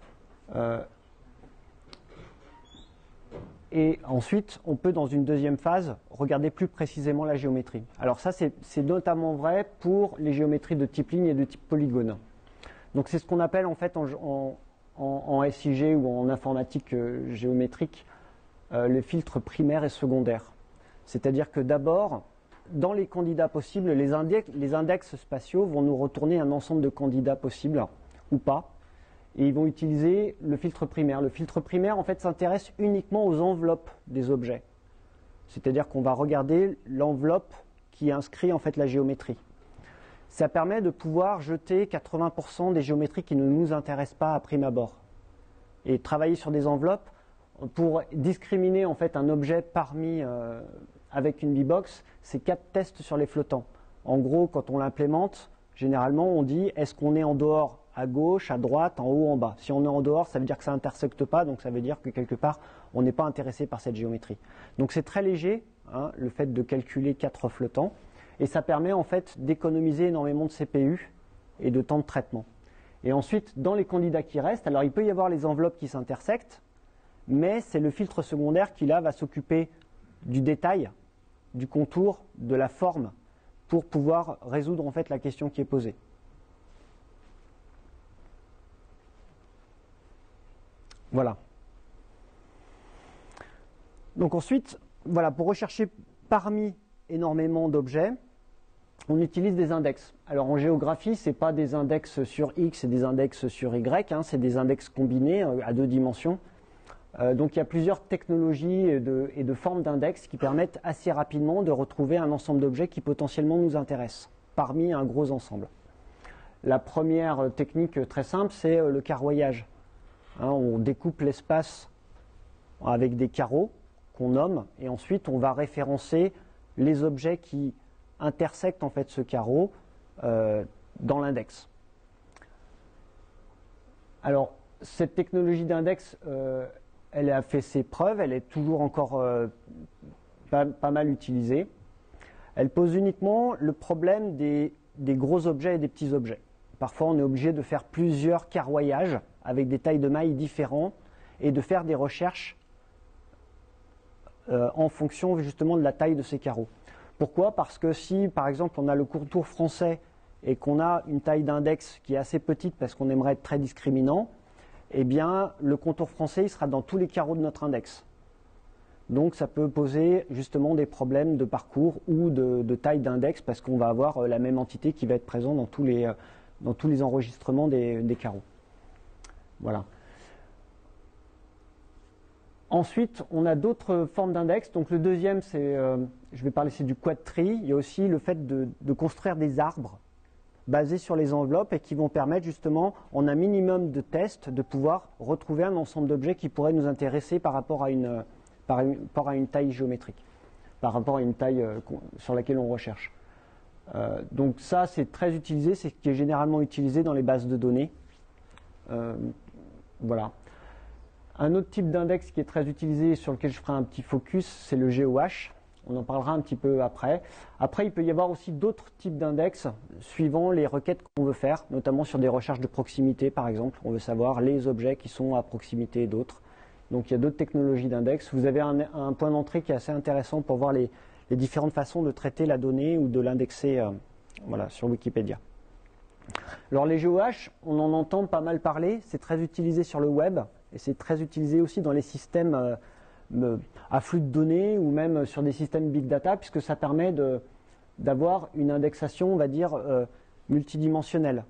et ensuite, on peut, dans une deuxième phase, regarder plus précisément la géométrie. Alors ça, c'est notamment vrai pour les géométries de type ligne et de type polygone. Donc c'est ce qu'on appelle en fait en SIG ou en informatique géométrique le filtre primaire et secondaire. C'est-à-dire que d'abord, dans les candidats possibles, les index spatiaux vont nous retourner un ensemble de candidats possibles ou pas. et ils vont utiliser le filtre primaire. Le filtre primaire, en fait, s'intéresse uniquement aux enveloppes des objets. C'est-à-dire qu'on va regarder l'enveloppe qui inscrit en fait la géométrie. Ça permet de pouvoir jeter 80% des géométries qui ne nous intéressent pas à prime abord. Et travailler sur des enveloppes pour discriminer en fait un objet parmi avec une V-Box, c'est 4 tests sur les flottants. En gros, quand on l'implémente, généralement on dit est-ce qu'on est en dehors à gauche, à droite, en haut, en bas. Si on est en dehors, ça veut dire que ça intersecte pas, donc ça veut dire que quelque part on n'est pas intéressé par cette géométrie. Donc c'est très léger, hein, le fait de calculer 4 flottants, et ça permet en fait d'économiser énormément de CPU et de temps de traitement. Et ensuite, dans les candidats qui restent, alors il peut y avoir les enveloppes qui s'intersectent, mais c'est le filtre secondaire qui là va s'occuper du détail, du contour, de la forme, pour pouvoir résoudre en fait la question qui est posée. Voilà. Donc ensuite, voilà, pour rechercher parmi énormément d'objets, on utilise des index. Alors en géographie, ce n'est pas des index sur X et des index sur Y, hein, c'est des index combinés à 2 dimensions. Donc il y a plusieurs technologies et de formes d'index qui permettent assez rapidement de retrouver un ensemble d'objets qui potentiellement nous intéressent, parmi un gros ensemble. La première technique très simple, c'est le carroyage. Hein, on découpe l'espace avec des carreaux qu'on nomme, et ensuite on va référencer les objets qui intersectent en fait ce carreau dans l'index. Alors cette technologie d'index, elle a fait ses preuves, elle est toujours encore pas mal utilisée. Elle pose uniquement le problème des gros objets et des petits objets. Parfois on est obligé de faire plusieurs carroyages avec des tailles de mailles différentes et de faire des recherches en fonction justement de la taille de ces carreaux. Pourquoi? Parce que si par exemple on a le contour français et qu'on a une taille d'index qui est assez petite parce qu'on aimerait être très discriminant, eh bien le contour français il sera dans tous les carreaux de notre index. Donc ça peut poser justement des problèmes de parcours ou de taille d'index parce qu'on va avoir la même entité qui va être présente dans tous les enregistrements des carreaux. Voilà. Ensuite, on a d'autres formes d'index. Donc le deuxième, je vais parler du quad tree. Il y a aussi le fait de construire des arbres basés sur les enveloppes et qui vont permettre justement, en un minimum de tests, de pouvoir retrouver un ensemble d'objets qui pourraient nous intéresser par rapport à une taille géométrique, par rapport à une taille sur laquelle on recherche. Donc ça, c'est très utilisé, c'est ce qui est généralement utilisé dans les bases de données. Voilà. Un autre type d'index qui est très utilisé, sur lequel je ferai un petit focus, c'est le GOH. On en parlera un petit peu après. Après, il peut y avoir aussi d'autres types d'index suivant les requêtes qu'on veut faire, notamment sur des recherches de proximité, par exemple. On veut savoir les objets qui sont à proximité d'autres. Donc, il y a d'autres technologies d'index. Vous avez un point d'entrée qui est assez intéressant pour voir les différentes façons de traiter la donnée ou de l'indexer voilà, sur Wikipédia. Alors, les GOH, on en entend pas mal parler. C'est très utilisé sur le web et c'est très utilisé aussi dans les systèmes à flux de données ou même sur des systèmes big data, puisque ça permet d'avoir une indexation, on va dire, multidimensionnelle.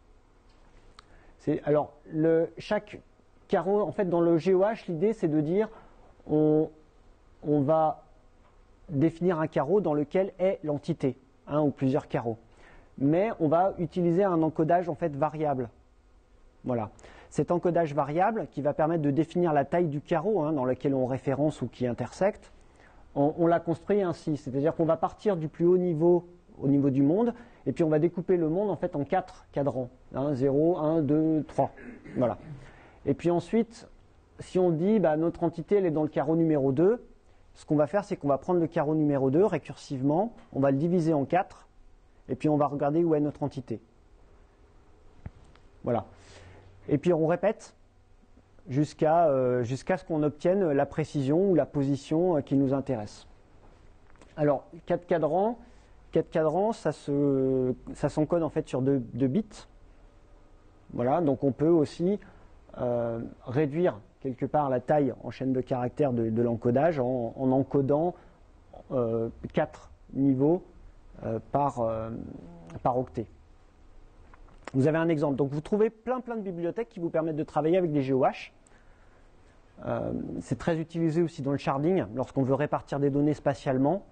Alors, chaque carreau, en fait, dans le GOH, l'idée, c'est de dire on va définir un carreau dans lequel est l'entité, un ou plusieurs carreaux. Mais on va utiliser un encodage, en fait, variable. Voilà. Cet encodage variable qui va permettre de définir la taille du carreau dans lequel on référence ou qui intersecte, on l'a construit ainsi. C'est-à-dire qu'on va partir du plus haut niveau au niveau du monde, et puis on va découper le monde en fait en 4 cadrans. 0, 1, 2, 3. Voilà. Et puis ensuite, si on dit notre entité elle est dans le carreau numéro 2, ce qu'on va faire c'est qu'on va prendre le carreau numéro 2 récursivement, on va le diviser en 4, et puis on va regarder où est notre entité. Voilà. Et puis on répète jusqu'à ce qu'on obtienne la précision ou la position qui nous intéresse. Alors, 4 cadrans, ça s'encode en fait sur 2 bits. Voilà, donc on peut aussi réduire quelque part la taille en chaîne de caractères de l'encodage en encodant 4 niveaux par octet. Vous avez un exemple. Donc vous trouvez plein de bibliothèques qui vous permettent de travailler avec des GeoHash. C'est très utilisé aussi dans le sharding lorsqu'on veut répartir des données spatialement.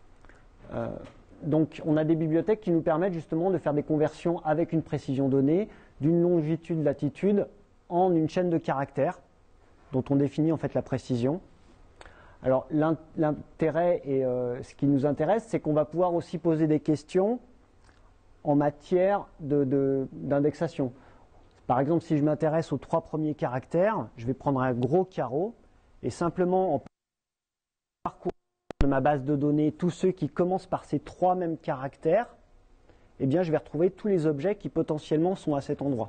Donc on a des bibliothèques qui nous permettent justement de faire des conversions avec une précision donnée d'une longitude, latitude en une chaîne de caractères dont on définit en fait la précision. Alors l'intérêt et ce qui nous intéresse, c'est qu'on va pouvoir aussi poser des questions en matière d'indexation. Par exemple, si je m'intéresse aux 3 premiers caractères, je vais prendre un gros carreau et simplement en parcourant de ma base de données tous ceux qui commencent par ces 3 mêmes caractères, eh bien, je vais retrouver tous les objets qui potentiellement sont à cet endroit.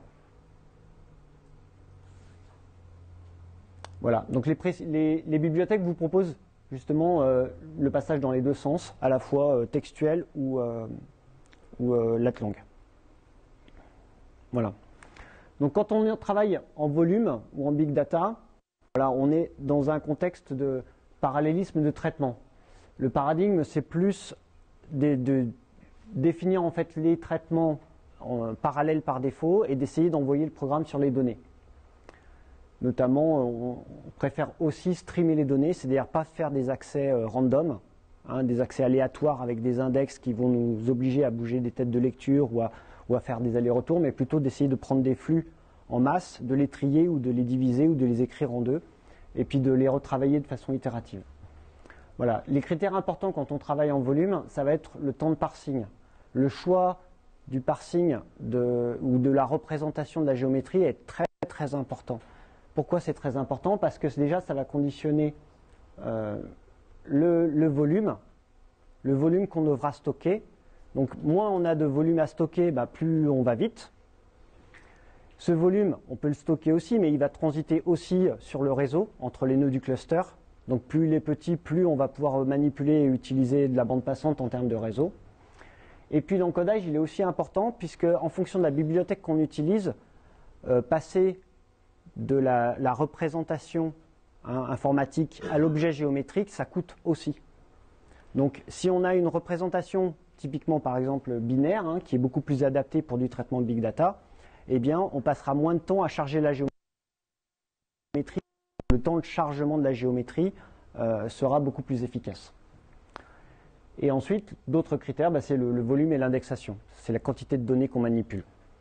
Voilà. Donc les bibliothèques vous proposent justement le passage dans les deux sens, à la fois textuel ou lat-long. Voilà. Donc quand on travaille en volume ou en big data, voilà, on est dans un contexte de parallélisme de traitement. Le paradigme, c'est plus de définir en fait les traitements parallèles par défaut et d'essayer d'envoyer le programme sur les données. Notamment, on préfère aussi streamer les données, c'est-à-dire pas faire des accès random, des accès aléatoires avec des index qui vont nous obliger à bouger des têtes de lecture ou à faire des allers-retours, mais plutôt d'essayer de prendre des flux en masse, de les trier ou de les diviser ou de les écrire en deux, et puis de les retravailler de façon itérative. Voilà. Les critères importants quand on travaille en volume, ça va être le temps de parsing. Le choix du parsing ou de la représentation de la géométrie est très important. Pourquoi c'est très important? Parce que déjà, ça va conditionner le volume qu'on devra stocker. Donc, moins on a de volume à stocker, plus on va vite. Ce volume, on peut le stocker aussi, mais il va transiter aussi sur le réseau, entre les nœuds du cluster. Donc, plus il est petit, plus on va pouvoir manipuler et utiliser de la bande passante en termes de réseau. Et puis, l'encodage, il est aussi important, puisque en fonction de la bibliothèque qu'on utilise, passer de la représentation informatique à l'objet géométrique, ça coûte aussi. Donc, si on a une représentation typiquement par exemple binaire, qui est beaucoup plus adaptée pour du traitement de big data, eh bien on passera moins de temps à charger la géométrie. Le temps de chargement de la géométrie sera beaucoup plus efficace. Et ensuite, d'autres critères, c'est le volume et l'indexation. C'est la quantité de données qu'on manipule.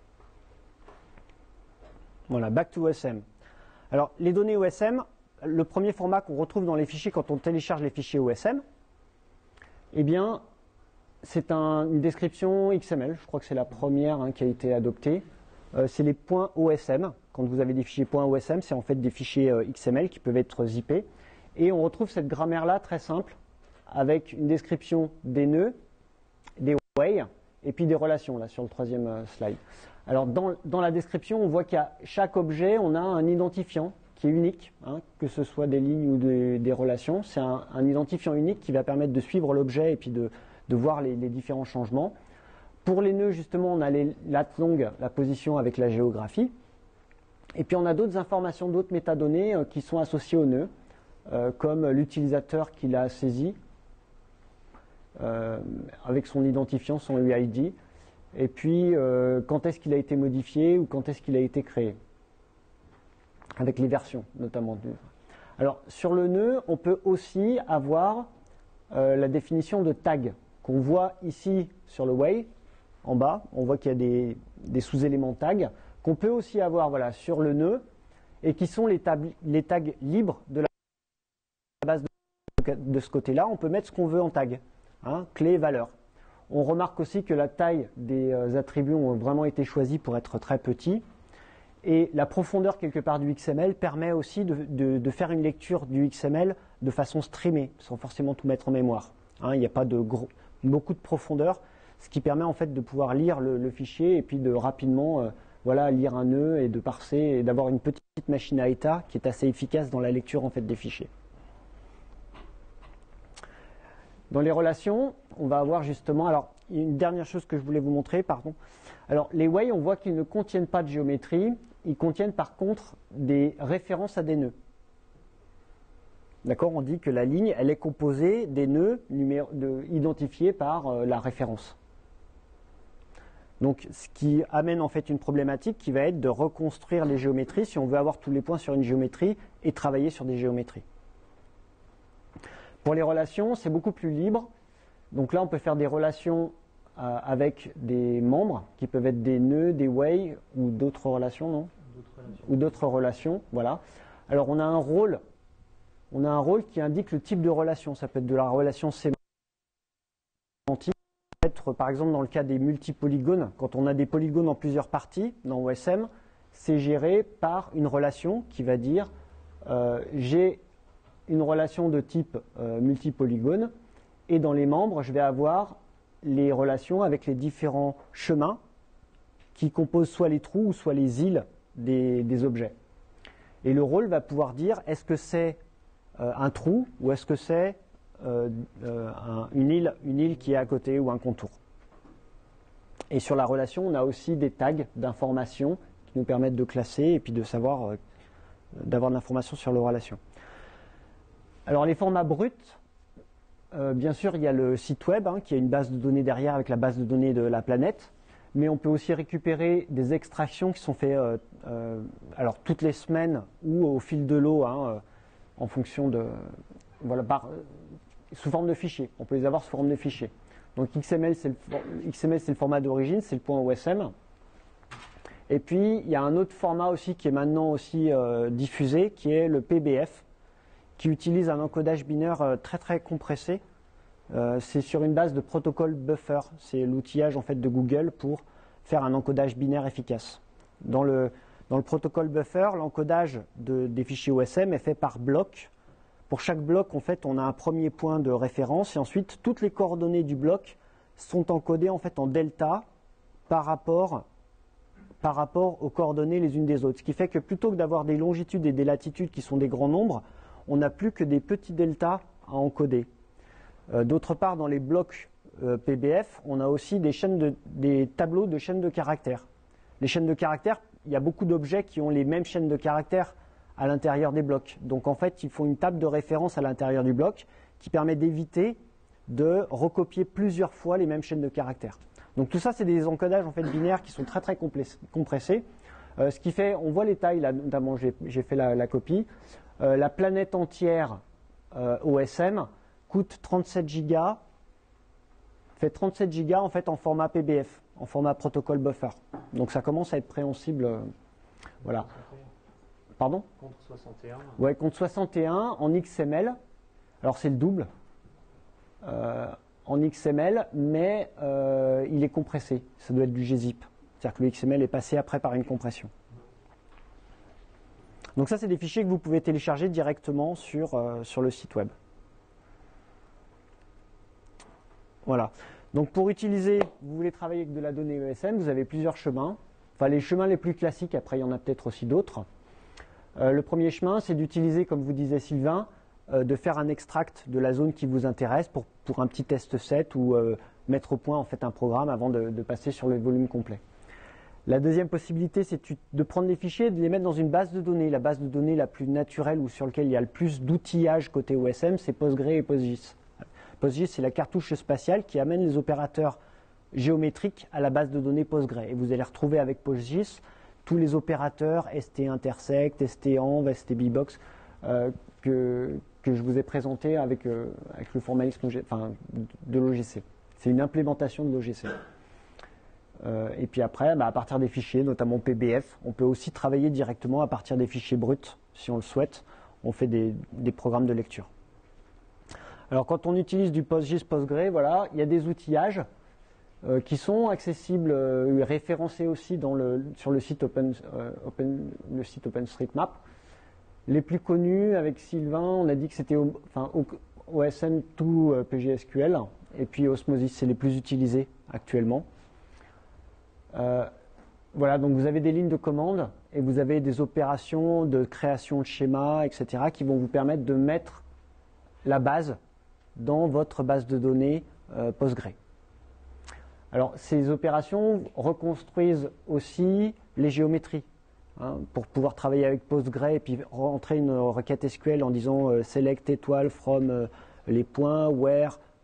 Voilà, back to OSM. Alors, les données OSM, le premier format qu'on retrouve dans les fichiers quand on télécharge les fichiers OSM, eh bien, c'est une description XML, je crois que c'est la première qui a été adoptée. C'est les points OSM. Quand vous avez des fichiers .osm, c'est en fait des fichiers XML qui peuvent être zippés. Et on retrouve cette grammaire-là très simple, avec une description des nœuds, des way, et puis des relations, là, sur le troisième slide. Alors, dans la description, on voit qu'à chaque objet, on a un identifiant qui est unique, que ce soit des lignes ou des relations. C'est un identifiant unique qui va permettre de suivre l'objet et puis de voir les différents changements. Pour les nœuds, justement, on a les lat-long, la position avec la géographie. Et puis, on a d'autres informations, d'autres métadonnées qui sont associées aux nœuds, comme l'utilisateur qui l'a saisi, avec son identifiant, son UID, et puis quand est-ce qu'il a été modifié ou quand est-ce qu'il a été créé, avec les versions, notamment. Alors, sur le nœud, on peut aussi avoir la définition de tag, qu'on voit ici sur le way, en bas. On voit qu'il y a des sous-éléments tags, qu'on peut aussi avoir sur le nœud, et qui sont les tags libres de la base de ce côté-là. On peut mettre ce qu'on veut en tag, clé, valeur. On remarque aussi que la taille des attributs ont vraiment été choisis pour être très petits. Et la profondeur quelque part du XML permet aussi de faire une lecture du XML de façon streamée, sans forcément tout mettre en mémoire. Il n'y a pas beaucoup de profondeur, ce qui permet en fait de pouvoir lire le fichier et puis de rapidement lire un nœud et de parser et d'avoir une petite machine à état qui est assez efficace dans la lecture en fait des fichiers. Dans les relations, on va avoir justement, alors une dernière chose que je voulais vous montrer, pardon. Alors les way, on voit qu'ils ne contiennent pas de géométrie, ils contiennent par contre des références à des nœuds. D'accord, on dit que la ligne, elle est composée des nœuds identifiés par la référence. Donc, ce qui amène en fait une problématique qui va être de reconstruire les géométries si on veut avoir tous les points sur une géométrie et travailler sur des géométries. Pour les relations, c'est beaucoup plus libre. Donc là, on peut faire des relations avec des membres qui peuvent être des nœuds, des way ou d'autres relations, non ? Ou d'autres relations, voilà. Alors on a un rôle qui indique le type de relation. Ça peut être de la relation sémantique. Ça peut être, par exemple, dans le cas des multipolygones, quand on a des polygones en plusieurs parties dans OSM, c'est géré par une relation qui va dire j'ai une relation de type multipolygone et dans les membres, je vais avoir les relations avec les différents chemins qui composent soit les trous ou soit les îles des objets. Et le rôle va pouvoir dire est-ce que c'est un trou ou est-ce que c'est une île qui est à côté ou un contour. Et sur la relation, on a aussi des tags d'informations qui nous permettent de classer et puis de savoir, d'avoir de l'information sur les relations. Alors les formats bruts, bien sûr, il y a le site web qui a une base de données derrière avec la base de données de la planète, mais on peut aussi récupérer des extractions qui sont faites alors toutes les semaines ou au fil de l'eau, en fonction de sous forme de fichiers. On peut les avoir sous forme de fichiers. Donc XML c'est le format d'origine, c'est le point OSM. Et puis il y a un autre format aussi qui est maintenant aussi diffusé, qui est le PBF, qui utilise un encodage binaire très très compressé. C'est sur une base de protocole buffer. C'est l'outillage en fait de Google pour faire un encodage binaire efficace. Dans le protocole buffer, l'encodage des fichiers OSM est fait par bloc. Pour chaque bloc, en fait, on a un premier point de référence et ensuite toutes les coordonnées du bloc sont encodées en fait en delta par rapport aux coordonnées les unes des autres. Ce qui fait que plutôt que d'avoir des longitudes et des latitudes qui sont des grands nombres, on n'a plus que des petits deltas à encoder. D'autre part, dans les blocs PBF, on a aussi des tableaux de chaînes de caractères. Les chaînes de caractères, il y a beaucoup d'objets qui ont les mêmes chaînes de caractères à l'intérieur des blocs. Donc en fait, il faut une table de référence à l'intérieur du bloc qui permet d'éviter de recopier plusieurs fois les mêmes chaînes de caractères. Donc tout ça, c'est des encodages en fait binaires qui sont très très compressés. Ce qui fait, on voit les tailles là, notamment j'ai fait la copie. La planète entière OSM coûte 37 gigas, fait 37 gigas en fait en format PBF, en format protocole buffer. Donc ça commence à être préhensible. Voilà. Pardon ? Contre 61. Ouais, contre 61 en XML. Alors c'est le double en XML, mais il est compressé. Ça doit être du gzip. C'est-à-dire que le XML est passé après par une compression. Donc ça, c'est des fichiers que vous pouvez télécharger directement sur le site web. Voilà. Donc pour utiliser, vous voulez travailler avec de la donnée ESM, vous avez plusieurs chemins. Enfin, les chemins les plus classiques, après il y en a peut-être aussi d'autres. Le premier chemin, c'est d'utiliser, comme vous disait Sylvain, de faire un extract de la zone qui vous intéresse pour un petit test set ou mettre au point en fait un programme avant de passer sur le volume complet. La deuxième possibilité, c'est de prendre des fichiers et de les mettre dans une base de données. La base de données la plus naturelle ou sur laquelle il y a le plus d'outillage côté OSM, c'est Postgre et PostGIS. PostGIS, c'est la cartouche spatiale qui amène les opérateurs géométriques à la base de données Postgre. Et vous allez retrouver avec PostGIS tous les opérateurs ST-intersect, ST-env, ST-bbox que je vous ai présentés avec le formalisme de l'OGC. C'est une implémentation de l'OGC. Et puis après, à partir des fichiers, notamment PBF, on peut aussi travailler directement à partir des fichiers bruts, si on le souhaite. On fait des programmes de lecture. Alors quand on utilise du PostGIS Postgre, voilà, il y a des outillages qui sont accessibles, référencés aussi sur le site OpenStreetMap. Les plus connus, avec Sylvain, on a dit que c'était OSM2 PGSQL, et puis Osmosis, c'est les plus utilisés actuellement. Voilà, donc vous avez des lignes de commande et vous avez des opérations de création de schémas, etc., qui vont vous permettre de mettre la base dans votre base de données Postgre. Alors, ces opérations reconstruisent aussi les géométries. Pour pouvoir travailler avec Postgre et puis rentrer une requête SQL en disant select étoile from les points where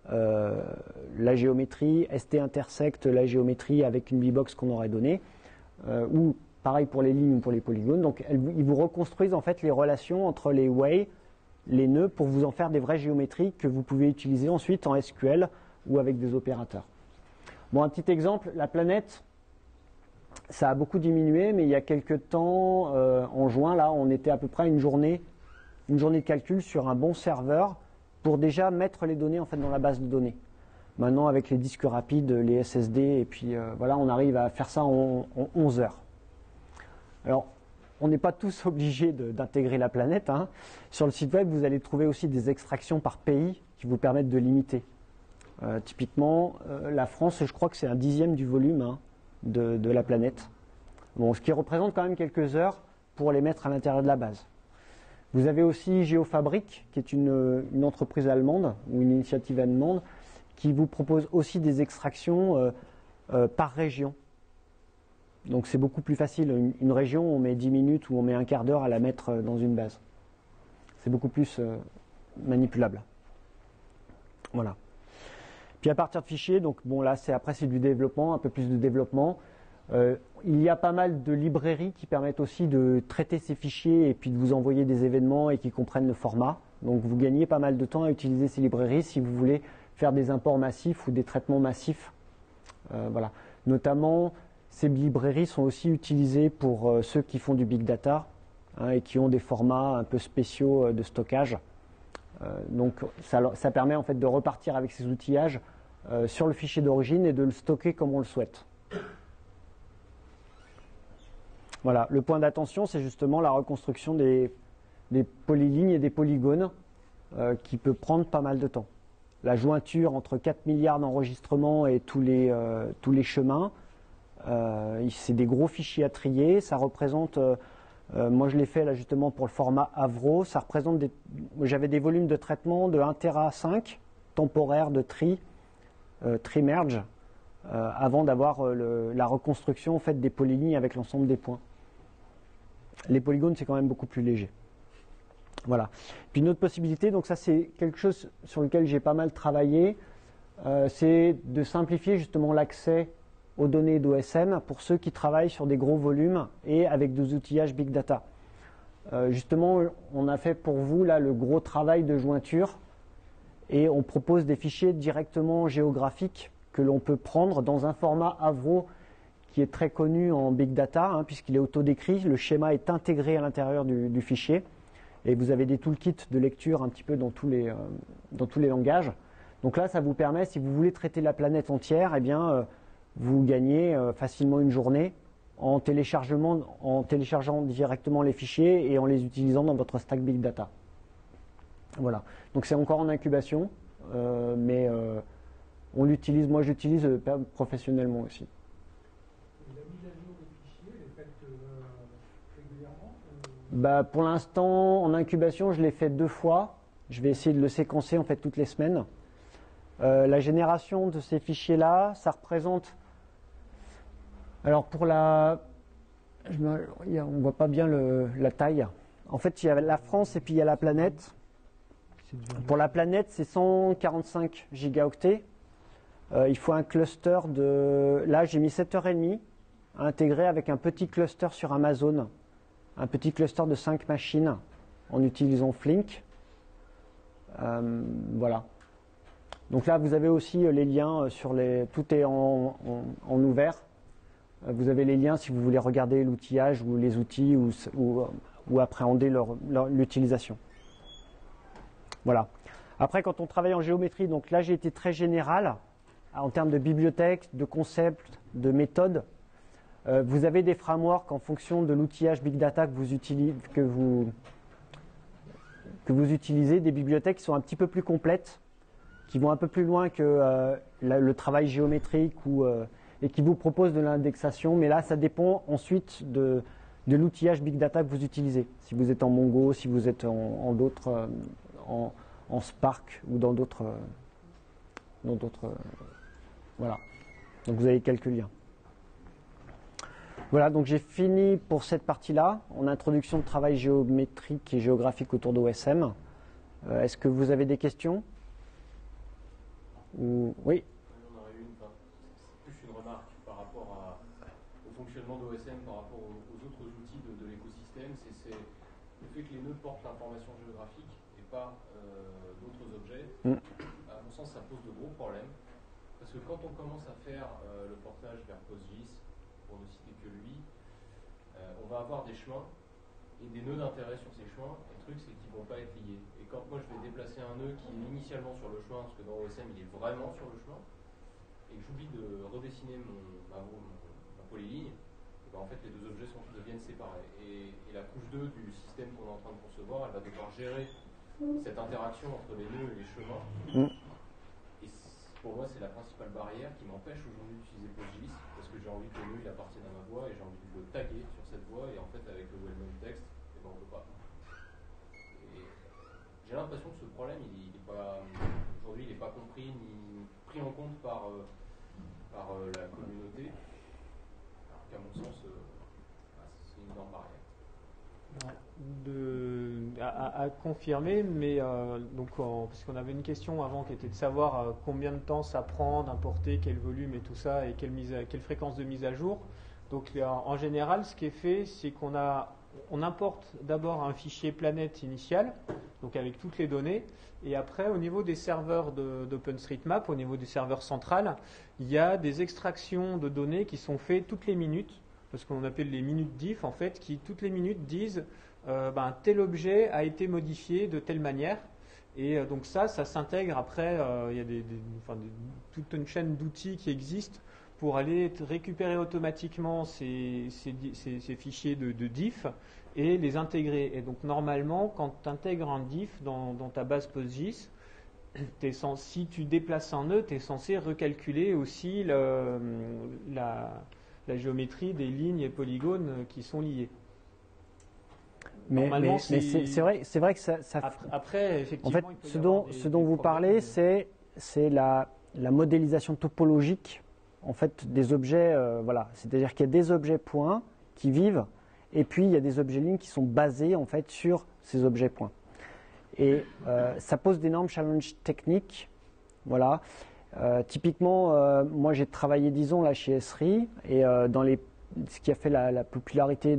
la géométrie, ST intersecte la géométrie avec une B-box qu'on aurait donnée, ou pareil pour les lignes ou pour les polygones. Donc ils vous reconstruisent en fait les relations entre les way, les nœuds, pour vous en faire des vraies géométries que vous pouvez utiliser ensuite en SQL ou avec des opérateurs. Bon, un petit exemple, la planète, ça a beaucoup diminué, mais il y a quelques temps, en juin, là, on était à peu près une journée de calcul sur un bon serveur pour déjà mettre les données en fait dans la base de données. Maintenant, avec les disques rapides, les SSD, et puis voilà, on arrive à faire ça en 11 heures. Alors, on n'est pas tous obligés d'intégrer la planète, hein. Sur le site web, vous allez trouver aussi des extractions par pays qui vous permettent de limiter. Typiquement, la France, je crois que c'est 1/10 du volume, hein, de la planète. Bon, ce qui représente quand même quelques heures pour les mettre à l'intérieur de la base. Vous avez aussi GeoFabric, qui est une entreprise allemande, ou une initiative allemande, qui vous propose aussi des extractions par région. Donc c'est beaucoup plus facile. Une région, on met 10 minutes ou on met un quart d'heure à la mettre dans une base. C'est beaucoup plus manipulable. Voilà. Puis à partir de fichiers, donc bon là après c'est du développement, un peu plus de développement. Il y a pas mal de librairies qui permettent aussi de traiter ces fichiers et puis de vous envoyer des événements et qui comprennent le format. Donc vous gagnez pas mal de temps à utiliser ces librairies si vous voulez faire des imports massifs ou des traitements massifs. Voilà. Notamment, ces librairies sont aussi utilisées pour ceux qui font du big data, hein, et qui ont des formats un peu spéciaux de stockage. Donc ça permet en fait de repartir avec ces outillages sur le fichier d'origine et de le stocker comme on le souhaite. Voilà, le point d'attention, c'est justement la reconstruction des polylignes et des polygones qui peut prendre pas mal de temps. La jointure entre 4 milliards d'enregistrements et tous les chemins, c'est des gros fichiers à trier. Ça représente, moi je l'ai fait là justement pour le format Avro, ça représente j'avais des volumes de traitement de 1 Tera 5 temporaire de tri merge, avant d'avoir la reconstruction en fait, des polylignes avec l'ensemble des points. Les polygones, c'est quand même beaucoup plus léger. Voilà. Puis une autre possibilité, donc ça c'est quelque chose sur lequel j'ai pas mal travaillé, c'est de simplifier justement l'accès aux données d'OSM pour ceux qui travaillent sur des gros volumes et avec des outillages big data. Justement, on a fait pour vous là le gros travail de jointure et on propose des fichiers directement géographiques que l'on peut prendre dans un format Avro qui est très connu en big data, hein, puisqu'il est autodécrit, le schéma est intégré à l'intérieur du fichier et vous avez des toolkits de lecture un petit peu dans tous les langages. Donc là, ça vous permet, si vous voulez traiter la planète entière, eh bien, vous gagnez facilement une journée en téléchargeant directement les fichiers et en les utilisant dans votre stack big data. Voilà. Donc c'est encore en incubation, mais on l'utilise. Moi, j'utilise professionnellement aussi. Et la mise à jour des fichiers, elle est faite régulièrement Bah, pour l'instant, en incubation, je l'ai fait 2 fois. Je vais essayer de le séquencer en fait toutes les semaines. La génération de ces fichiers-là, ça représente. Alors pour on ne voit pas bien la taille. En fait, il y a la France et puis il y a la planète. Pour la planète, c'est 145 gigaoctets. Il faut un cluster de. Là, j'ai mis 7h30 à intégrer avec un petit cluster sur Amazon. Un petit cluster de 5 machines en utilisant Flink. Voilà. Donc là, vous avez aussi les liens sur les. Tout est en ouvert. Vous avez les liens si vous voulez regarder l'outillage ou les outils ou appréhender l'utilisation. Voilà. Après, quand on travaille en géométrie, donc là, j'ai été très général en termes de bibliothèque, de concepts, de méthodes. Vous avez des frameworks en fonction de l'outillage big data que vous utilisez, des bibliothèques qui sont un petit peu plus complètes, qui vont un peu plus loin que le travail géométrique et qui vous proposent de l'indexation. Mais là, ça dépend ensuite de l'outillage big data que vous utilisez. Si vous êtes en Mongo, si vous êtes en d'autres, en Spark ou dans d'autres. Voilà. Donc vous avez quelques liens. Voilà, donc j'ai fini pour cette partie-là, en introduction de travail géométrique et géographique autour d'OSM. Est-ce que vous avez des questions ? Oui. On aurait eu c'est plus une remarque par rapport au fonctionnement d'OSM, par rapport aux autres outils de l'écosystème. C'est le fait que les nœuds portent l'information géographique et pas d'autres objets. À mon sens, ça pose de gros problèmes. Parce que quand on commence à faire le portage vers PostGIS, pour ne citer que lui, on va avoir des chemins et des nœuds d'intérêt sur ces chemins. Et le truc, c'est qu'ils ne vont pas être liés. Et quand moi, je vais déplacer un nœud qui est initialement sur le chemin, parce que dans OSM, il est vraiment sur le chemin, et que j'oublie de redessiner ma polyligne, en fait, les deux objets deviennent séparés. Et la couche 2 du système qu'on est en train de concevoir, elle va devoir gérer cette interaction entre les nœuds et les chemins. Et pour moi, c'est la principale barrière qui m'empêche aujourd'hui d'utiliser PostGIS, parce que j'ai envie que le nœud il appartienne à ma voie et j'ai envie de le taguer sur cette voie, et en fait, avec le well-known text, on ne peut pas. Et j'ai l'impression que ce problème, aujourd'hui, il n'est pas compris ni pris en compte par la communauté, alors qu'à mon sens, c'est une énorme barrière. À confirmer, mais parce qu'on avait une question avant qui était de savoir combien de temps ça prend d'importer, quel volume et tout ça, et quelle fréquence de mise à jour. Donc en général, ce qui est fait, c'est qu'on importe d'abord un fichier planète initial, donc avec toutes les données, et après au niveau des serveurs d'OpenStreetMap, au niveau du serveur central, il y a des extractions de données qui sont faites toutes les minutes, parce qu'on appelle les minutes diff en fait, qui toutes les minutes disent tel objet a été modifié de telle manière. Et donc ça s'intègre après, il y a toute une chaîne d'outils qui existent pour aller récupérer automatiquement ces fichiers de diff et les intégrer. Et donc normalement, quand tu intègres un diff dans ta base PostGIS, si tu déplaces un nœud, tu es censé recalculer aussi la géométrie des lignes et polygones qui sont liés. Mais c'est vrai que ça après, effectivement, en fait, ce dont vous parlez, c'est la modélisation topologique en fait des objets. Voilà, c'est-à-dire qu'il y a des objets points qui vivent, et puis il y a des objets lignes qui sont basés en fait sur ces objets points. Et ça pose d'énormes challenges techniques. Voilà. Typiquement, moi j'ai travaillé 10 ans là chez Esri, et ce qui a fait la popularité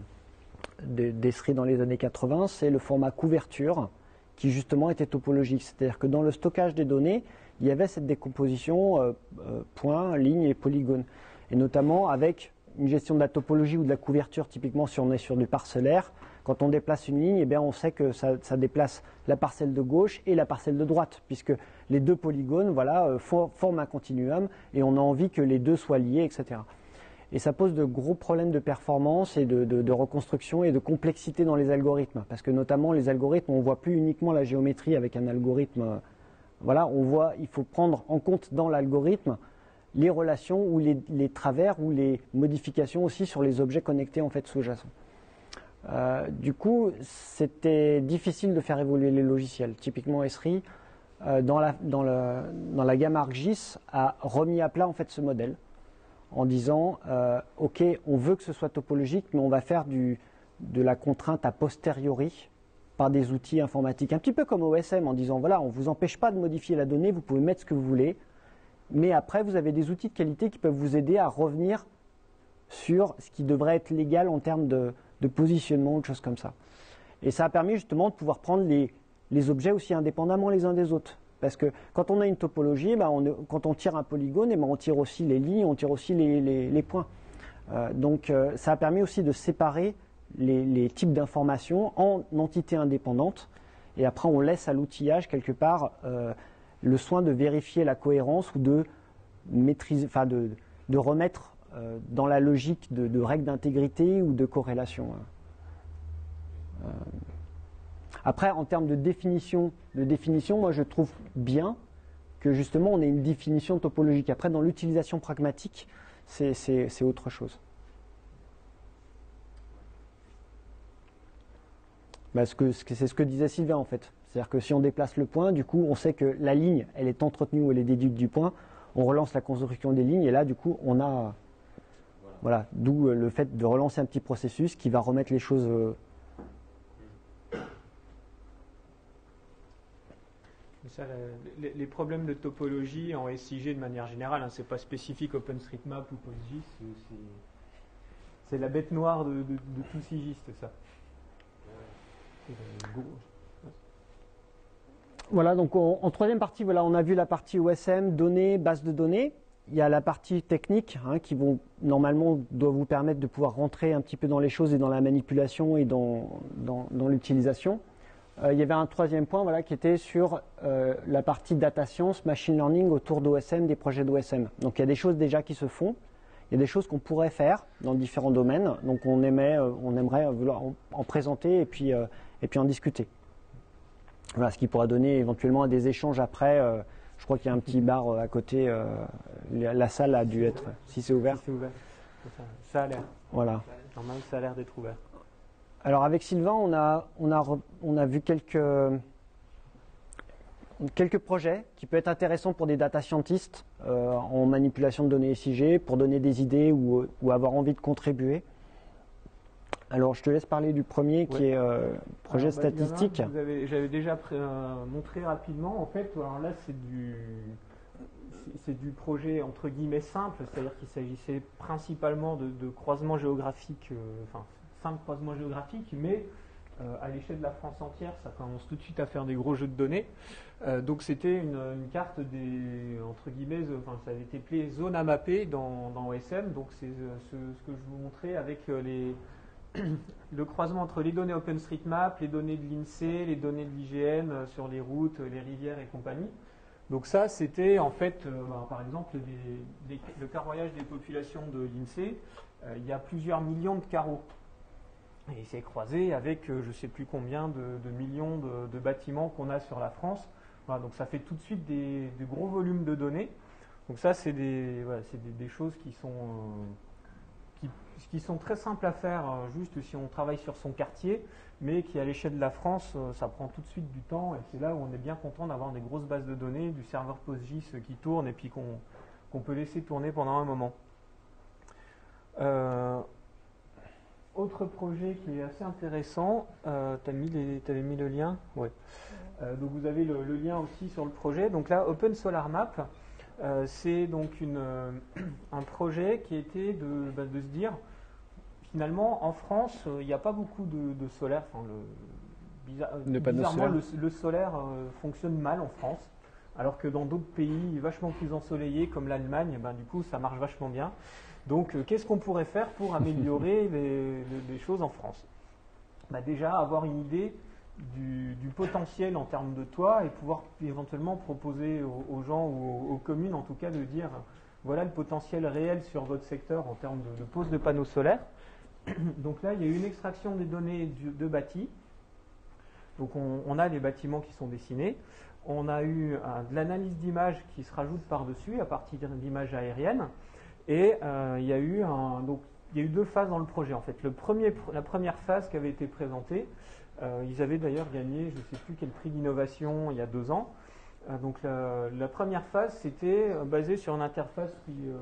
d'Esri dans les années 80, c'est le format couverture qui justement était topologique. C'est-à-dire que dans le stockage des données, il y avait cette décomposition points, lignes et polygones. Et notamment avec une gestion de la topologie ou de la couverture, typiquement si on est sur du parcellaire, quand on déplace une ligne, eh bien on sait que ça déplace la parcelle de gauche et la parcelle de droite, puisque les deux polygones forment un continuum et on a envie que les deux soient liés, etc. Et ça pose de gros problèmes de performance et de reconstruction et de complexité dans les algorithmes, parce que notamment les algorithmes, on ne voit plus uniquement la géométrie avec un algorithme. Voilà, il faut prendre en compte dans l'algorithme les relations ou les travers ou les modifications aussi sur les objets connectés en fait sous-jacents. Du coup, c'était difficile de faire évoluer les logiciels. Typiquement, Esri, dans la gamme ArcGIS, a remis à plat en fait ce modèle en disant ok, on veut que ce soit topologique, mais on va faire de la contrainte a posteriori par des outils informatiques, un petit peu comme OSM, en disant voilà, on ne vous empêche pas de modifier la donnée, vous pouvez mettre ce que vous voulez, mais après vous avez des outils de qualité qui peuvent vous aider à revenir sur ce qui devrait être légal en termes de positionnement ou de choses comme ça. Et ça a permis justement de pouvoir prendre les objets aussi indépendamment les uns des autres. Parce que quand on a une topologie, quand on tire un polygone, on tire aussi les lignes, on tire aussi les points. Donc ça a permis aussi de séparer les types d'informations en entités indépendantes. Et après, on laisse à l'outillage quelque part le soin de vérifier la cohérence ou de maîtriser, de remettre dans la logique de règles d'intégrité ou de corrélation. Après, en termes de définition, moi je trouve bien que justement on ait une définition topologique. Après, dans l'utilisation pragmatique, c'est autre chose. C'est ce que disait Sylvain en fait. C'est-à-dire que si on déplace le point, du coup on sait que la ligne elle est entretenue ou elle est déduite du point, on relance la construction des lignes et là du coup on a... Voilà, d'où le fait de relancer un petit processus qui va remettre les choses... Ça, les problèmes de topologie en SIG de manière générale, hein, c'est pas spécifique OpenStreetMap ou PostGIS, c'est la bête noire de tout sigiste, ça. Voilà, donc en troisième partie, voilà, on a vu la partie OSM, données, base de données. Il y a la partie technique qui normalement doit vous permettre de pouvoir rentrer un petit peu dans les choses et dans la manipulation et dans l'utilisation. Il y avait un troisième point qui était sur la partie data science, machine learning autour d'OSM, des projets d'OSM. Donc il y a des choses déjà qui se font, il y a des choses qu'on pourrait faire dans différents domaines. Donc on aimerait vouloir en présenter et puis en discuter. Voilà, ce qui pourra donner éventuellement à des échanges après. Je crois qu'il y a un petit bar à côté. La salle a dû être, si c'est ouvert. Si c'est ouvert. Ça a l'air. Voilà. Normalement, ça a l'air d'être ouvert. Alors avec Sylvain, on a vu quelques projets qui peuvent être intéressants pour des data scientists en manipulation de données SIG, pour donner des idées ou avoir envie de contribuer. Alors je te laisse parler du premier qui est projet statistique. J'avais déjà montré rapidement. En fait, alors là c'est du projet entre guillemets simple, c'est-à-dire qu'il s'agissait principalement de croisements géographiques, simple croisement géographique, mais à l'échelle de la France entière, ça commence tout de suite à faire des gros jeux de données. Donc c'était une carte des, entre guillemets, ça avait été appelé zone à mapper dans OSM. Donc c'est ce que je vous montrais avec le croisement entre les données OpenStreetMap, les données de l'INSEE, les données de l'IGN sur les routes, les rivières et compagnie. Donc ça, c'était en fait, par exemple, le carroyage des populations de l'INSEE. Il y a plusieurs millions de carreaux. Et c'est croisé avec je ne sais plus combien de millions de bâtiments qu'on a sur la France. Voilà, donc ça fait tout de suite des gros volumes de données. Donc ça, c'est des choses qui sont très simples à faire, juste si on travaille sur son quartier, mais qui à l'échelle de la France, ça prend tout de suite du temps. Et c'est là où on est bien content d'avoir des grosses bases de données, du serveur PostGIS qui tourne et puis qu'on peut laisser tourner pendant un moment. Autre projet qui est assez intéressant, t'avais mis le lien, ouais. Donc vous avez le lien aussi sur le projet. Donc là, Open Solar Map, c'est donc un projet qui était de se dire, finalement, en France, il n'y a pas beaucoup de solaire. Enfin, bizarrement, le solaire fonctionne mal en France, alors que dans d'autres pays vachement plus ensoleillés, comme l'Allemagne, du coup, ça marche vachement bien. Donc, qu'est-ce qu'on pourrait faire pour améliorer les choses en France? Déjà, avoir une idée du potentiel en termes de toit et pouvoir éventuellement proposer aux gens ou aux communes, en tout cas, de dire voilà le potentiel réel sur votre secteur en termes de pose de panneaux solaires. Donc là, il y a eu une extraction des données de bâtis. Donc, on a les bâtiments qui sont dessinés. On a eu de l'analyse d'images qui se rajoute par-dessus à partir d'images aériennes. Et il y a eu deux phases dans le projet en fait. La première phase qui avait été présentée, ils avaient d'ailleurs gagné, je ne sais plus quel prix d'innovation il y a 2 ans. Donc la première phase, c'était basé sur une interface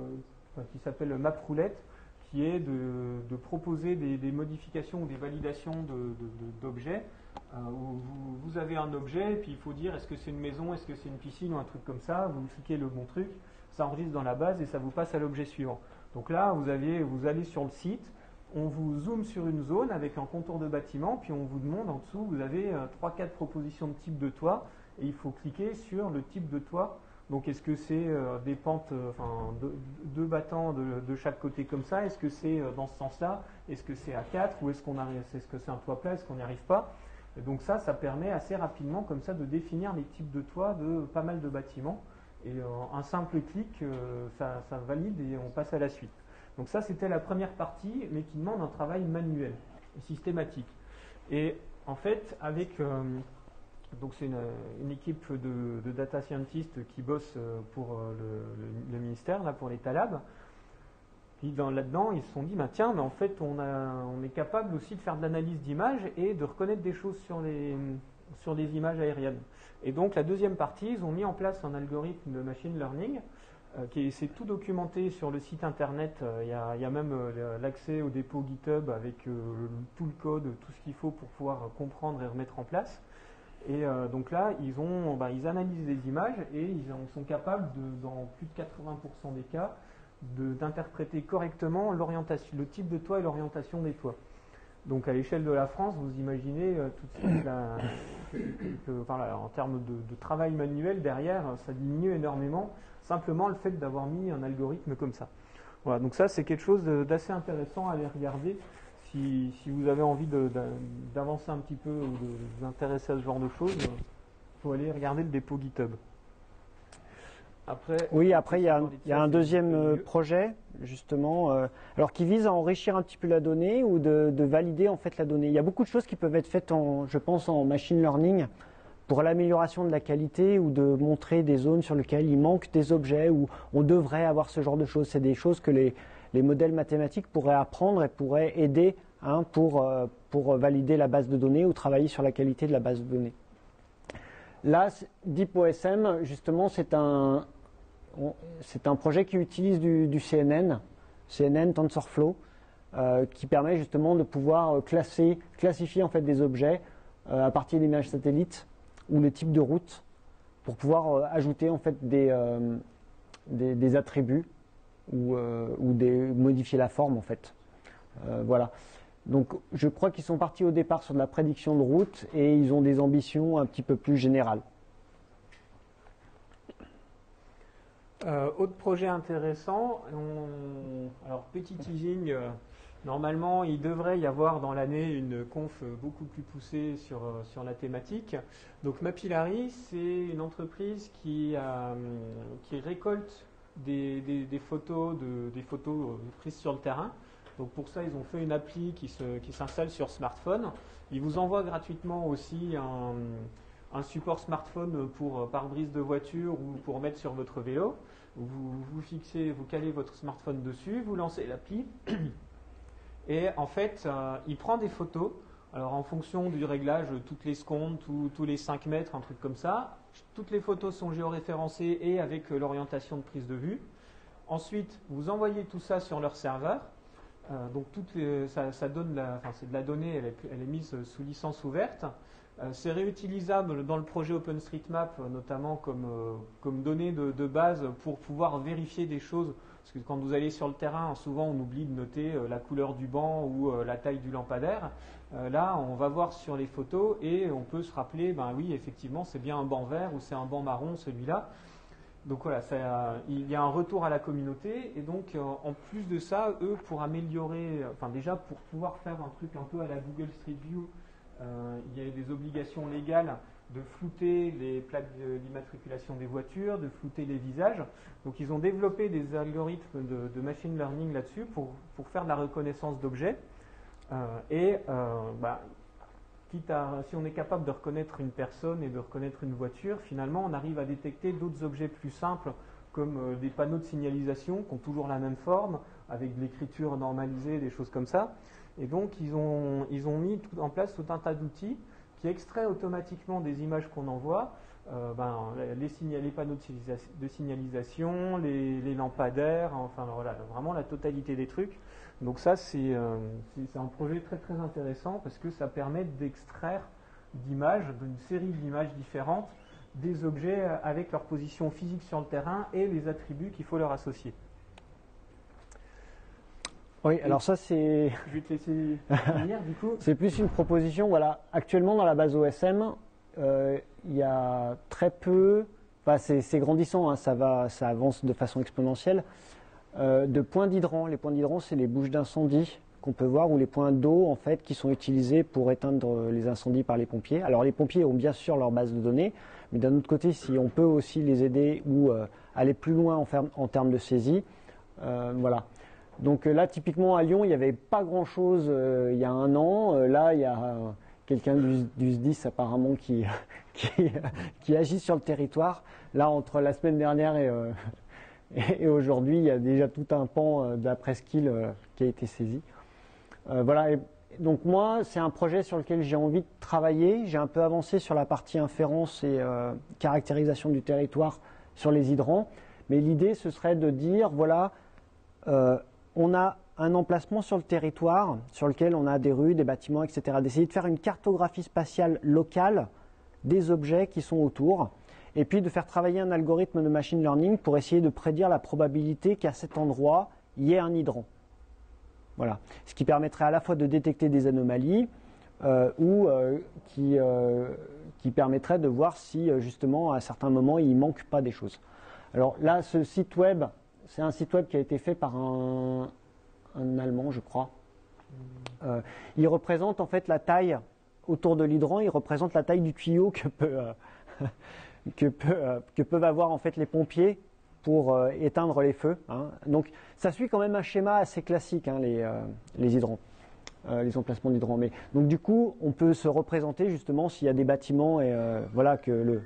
qui s'appelle MapRoulette, qui est de proposer des modifications ou des validations d'objets. Où vous avez un objet, et puis il faut dire est-ce que c'est une maison, est-ce que c'est une piscine ou un truc comme ça. Vous cliquez le bon truc, ça enregistre dans la base et ça vous passe à l'objet suivant. Donc là, vous allez sur le site, on vous zoome sur une zone avec un contour de bâtiment, puis on vous demande en dessous, vous avez 3-4 propositions de type de toit, et il faut cliquer sur le type de toit. Donc est-ce que c'est des pentes, deux battants de chaque côté comme ça? Est-ce que c'est dans ce sens-là? Est-ce que c'est à 4? Ou est-ce que c'est un toit plat? Est-ce qu'on n'y arrive pas? Et donc ça permet assez rapidement comme ça de définir les types de toits de pas mal de bâtiments. Et un simple clic, ça valide et on passe à la suite. Donc ça, c'était la première partie, mais qui demande un travail manuel et systématique. Et en fait, donc c'est une équipe de data scientists qui bosse pour le ministère, là, pour l'État Lab. Puis là-dedans, ils se sont dit, tiens, mais en fait, on est capable aussi de faire de l'analyse d'images et de reconnaître des choses sur les images aériennes. Et donc, la deuxième partie, ils ont mis en place un algorithme de machine learning c'est tout documenté sur le site internet. Il y a même l'accès au dépôt GitHub avec tout le code, tout ce qu'il faut pour pouvoir comprendre et remettre en place. Et donc là, ils analysent les images et ils sont capables, dans plus de 80% des cas, d'interpréter correctement l'orientation, le type de toit et l'orientation des toits. Donc à l'échelle de la France, vous imaginez tout de suite en termes de travail manuel derrière, ça diminue énormément, simplement le fait d'avoir mis un algorithme comme ça. Voilà, donc ça c'est quelque chose d'assez intéressant à aller regarder si vous avez envie d'avancer un petit peu ou de vous intéresser à ce genre de choses. Il faut aller regarder le dépôt GitHub. Après, il y a un deuxième projet, justement, alors qui vise à enrichir un petit peu la donnée ou de valider en fait la donnée. Il y a beaucoup de choses qui peuvent être faites, je pense, en machine learning pour l'amélioration de la qualité ou de montrer des zones sur lesquelles il manque des objets ou on devrait avoir ce genre de choses. C'est des choses que les modèles mathématiques pourraient apprendre et pourraient aider pour valider la base de données ou travailler sur la qualité de la base de données. Là, DeepOSM, justement, c'est un projet qui utilise du CNN TensorFlow, qui permet justement de pouvoir classifier en fait des objets à partir d'images satellites ou le type de route pour pouvoir ajouter en fait des attributs ou modifier la forme en fait. Voilà. Donc je crois qu'ils sont partis au départ sur de la prédiction de route et ils ont des ambitions un petit peu plus générales. Autre projet intéressant, alors petit teasing, normalement il devrait y avoir dans l'année une conf beaucoup plus poussée sur la thématique. Donc Mapillary, c'est une entreprise qui récolte des photos prises sur le terrain. Donc pour ça, ils ont fait une appli qui s'installe sur smartphone. Ils vous envoient gratuitement aussi un support smartphone pour pare-brise de voiture ou pour mettre sur votre vélo. Vous calez votre smartphone dessus, vous lancez l'appli et en fait, il prend des photos. Alors en fonction du réglage, toutes les secondes, tous les 5 mètres, un truc comme ça. Toutes les photos sont géoréférencées et avec l'orientation de prise de vue. Ensuite, vous envoyez tout ça sur leur serveur. Donc ça donne c'est de la donnée, elle est mise sous licence ouverte. C'est réutilisable dans le projet OpenStreetMap, notamment comme données de base pour pouvoir vérifier des choses. Parce que quand vous allez sur le terrain, souvent on oublie de noter la couleur du banc ou la taille du lampadaire. Là, on va voir sur les photos et on peut se rappeler, ben oui, effectivement, c'est bien un banc vert ou c'est un banc marron, celui-là. Donc voilà, il y a un retour à la communauté et donc en plus de ça, eux, pour améliorer, déjà pour pouvoir faire un truc un peu à la Google Street View, il y a des obligations légales de flouter les plaques d'immatriculation des voitures, de flouter les visages. Donc ils ont développé des algorithmes de machine learning là-dessus pour faire de la reconnaissance d'objets. Si on est capable de reconnaître une personne et de reconnaître une voiture, finalement on arrive à détecter d'autres objets plus simples comme des panneaux de signalisation qui ont toujours la même forme, avec de l'écriture normalisée, des choses comme ça. Et donc ils ont mis en place tout un tas d'outils qui extraient automatiquement des images qu'on envoie, les panneaux de signalisation, les lampadaires, enfin voilà, vraiment la totalité des trucs. Donc ça, c'est un projet très très intéressant parce que ça permet d'extraire d'images, d'une série d'images différentes, des objets avec leur position physique sur le terrain et les attributs qu'il faut leur associer. Oui, alors ça c'est... Je vais te laisser finir du coup. C'est plus une proposition, voilà. Actuellement dans la base OSM, il y a très peu, c'est grandissant, hein, ça avance de façon exponentielle, de points d'hydrant. Les points d'hydrant, c'est les bouches d'incendie qu'on peut voir, ou les points d'eau en fait qui sont utilisés pour éteindre les incendies par les pompiers. Alors les pompiers ont bien sûr leur base de données, mais d'un autre côté, si on peut aussi les aider ou aller plus loin en termes de saisie, voilà. Donc là, typiquement à Lyon, il n'y avait pas grand-chose il y a un an. Là, il y a quelqu'un du SDIS apparemment qui agit sur le territoire. Là, entre la semaine dernière et aujourd'hui, il y a déjà tout un pan de la presqu'île qui a été saisi. Voilà. Et donc moi, c'est un projet sur lequel j'ai envie de travailler. J'ai un peu avancé sur la partie inférence et caractérisation du territoire sur les hydrants. Mais l'idée, ce serait de dire, voilà, on a un emplacement sur le territoire sur lequel on a des rues, des bâtiments, etc. D'essayer de faire une cartographie spatiale locale des objets qui sont autour, et puis de faire travailler un algorithme de machine learning pour essayer de prédire la probabilité qu'à cet endroit, il y ait un hydrant. Voilà. Ce qui permettrait à la fois de détecter des anomalies ou qui permettrait de voir si justement à certains moments il ne manque pas des choses. Alors là, ce site web, c'est un site web qui a été fait par un Allemand, je crois. Il représente en fait la taille autour de l'hydrant, il représente la taille du tuyau que peuvent avoir en fait les pompiers pour éteindre les feux. Hein. Donc ça suit quand même un schéma assez classique, hein, les hydrants, les emplacements d'hydrants. Mais donc du coup, on peut se représenter justement s'il y a des bâtiments et voilà que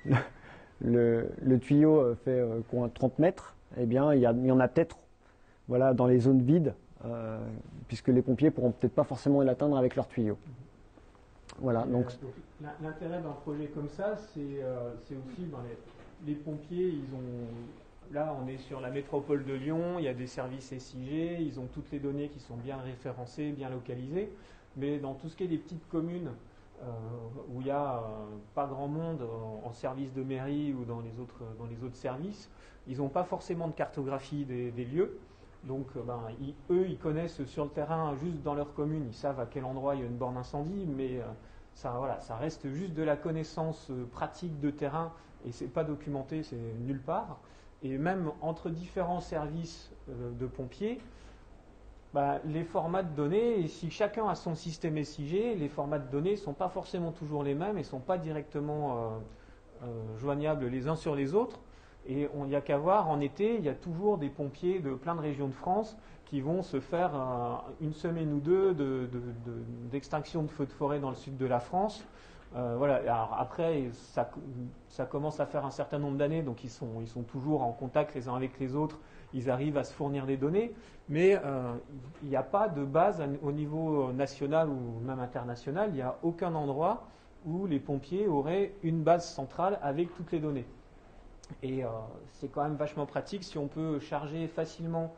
le tuyau fait 30 mètres, eh bien il y en a peut-être voilà, dans les zones vides, puisque les pompiers pourront peut-être pas forcément l'atteindre avec leur tuyau. Voilà, donc l'intérêt d'un projet comme ça, c'est aussi dans les pompiers, ils ont, là on est sur la métropole de Lyon, il y a des services SIG, ils ont toutes les données qui sont bien référencées, bien localisées, mais dans tout ce qui est des petites communes où il n'y a pas grand monde en service de mairie ou dans les autres services, ils n'ont pas forcément de cartographie des lieux. Donc ils connaissent sur le terrain, juste dans leur commune, ils savent à quel endroit il y a une borne incendie, mais ça reste juste de la connaissance pratique de terrain et c'est pas documenté, c'est nulle part. Et même entre différents services de pompiers, les formats de données, et si chacun a son système SIG, les formats de données ne sont pas forcément toujours les mêmes et ne sont pas directement joignables les uns sur les autres. Et il n'y a qu'à voir, en été, il y a toujours des pompiers de plein de régions de France qui vont se faire une semaine ou deux d'extinction de feux de forêt dans le sud de la France. Voilà. Alors après, ça commence à faire un certain nombre d'années, donc ils sont toujours en contact les uns avec les autres, ils arrivent à se fournir des données, mais il n'y a pas de base au niveau national ou même international, il n'y a aucun endroit où les pompiers auraient une base centrale avec toutes les données. Et c'est quand même vachement pratique si on peut charger facilement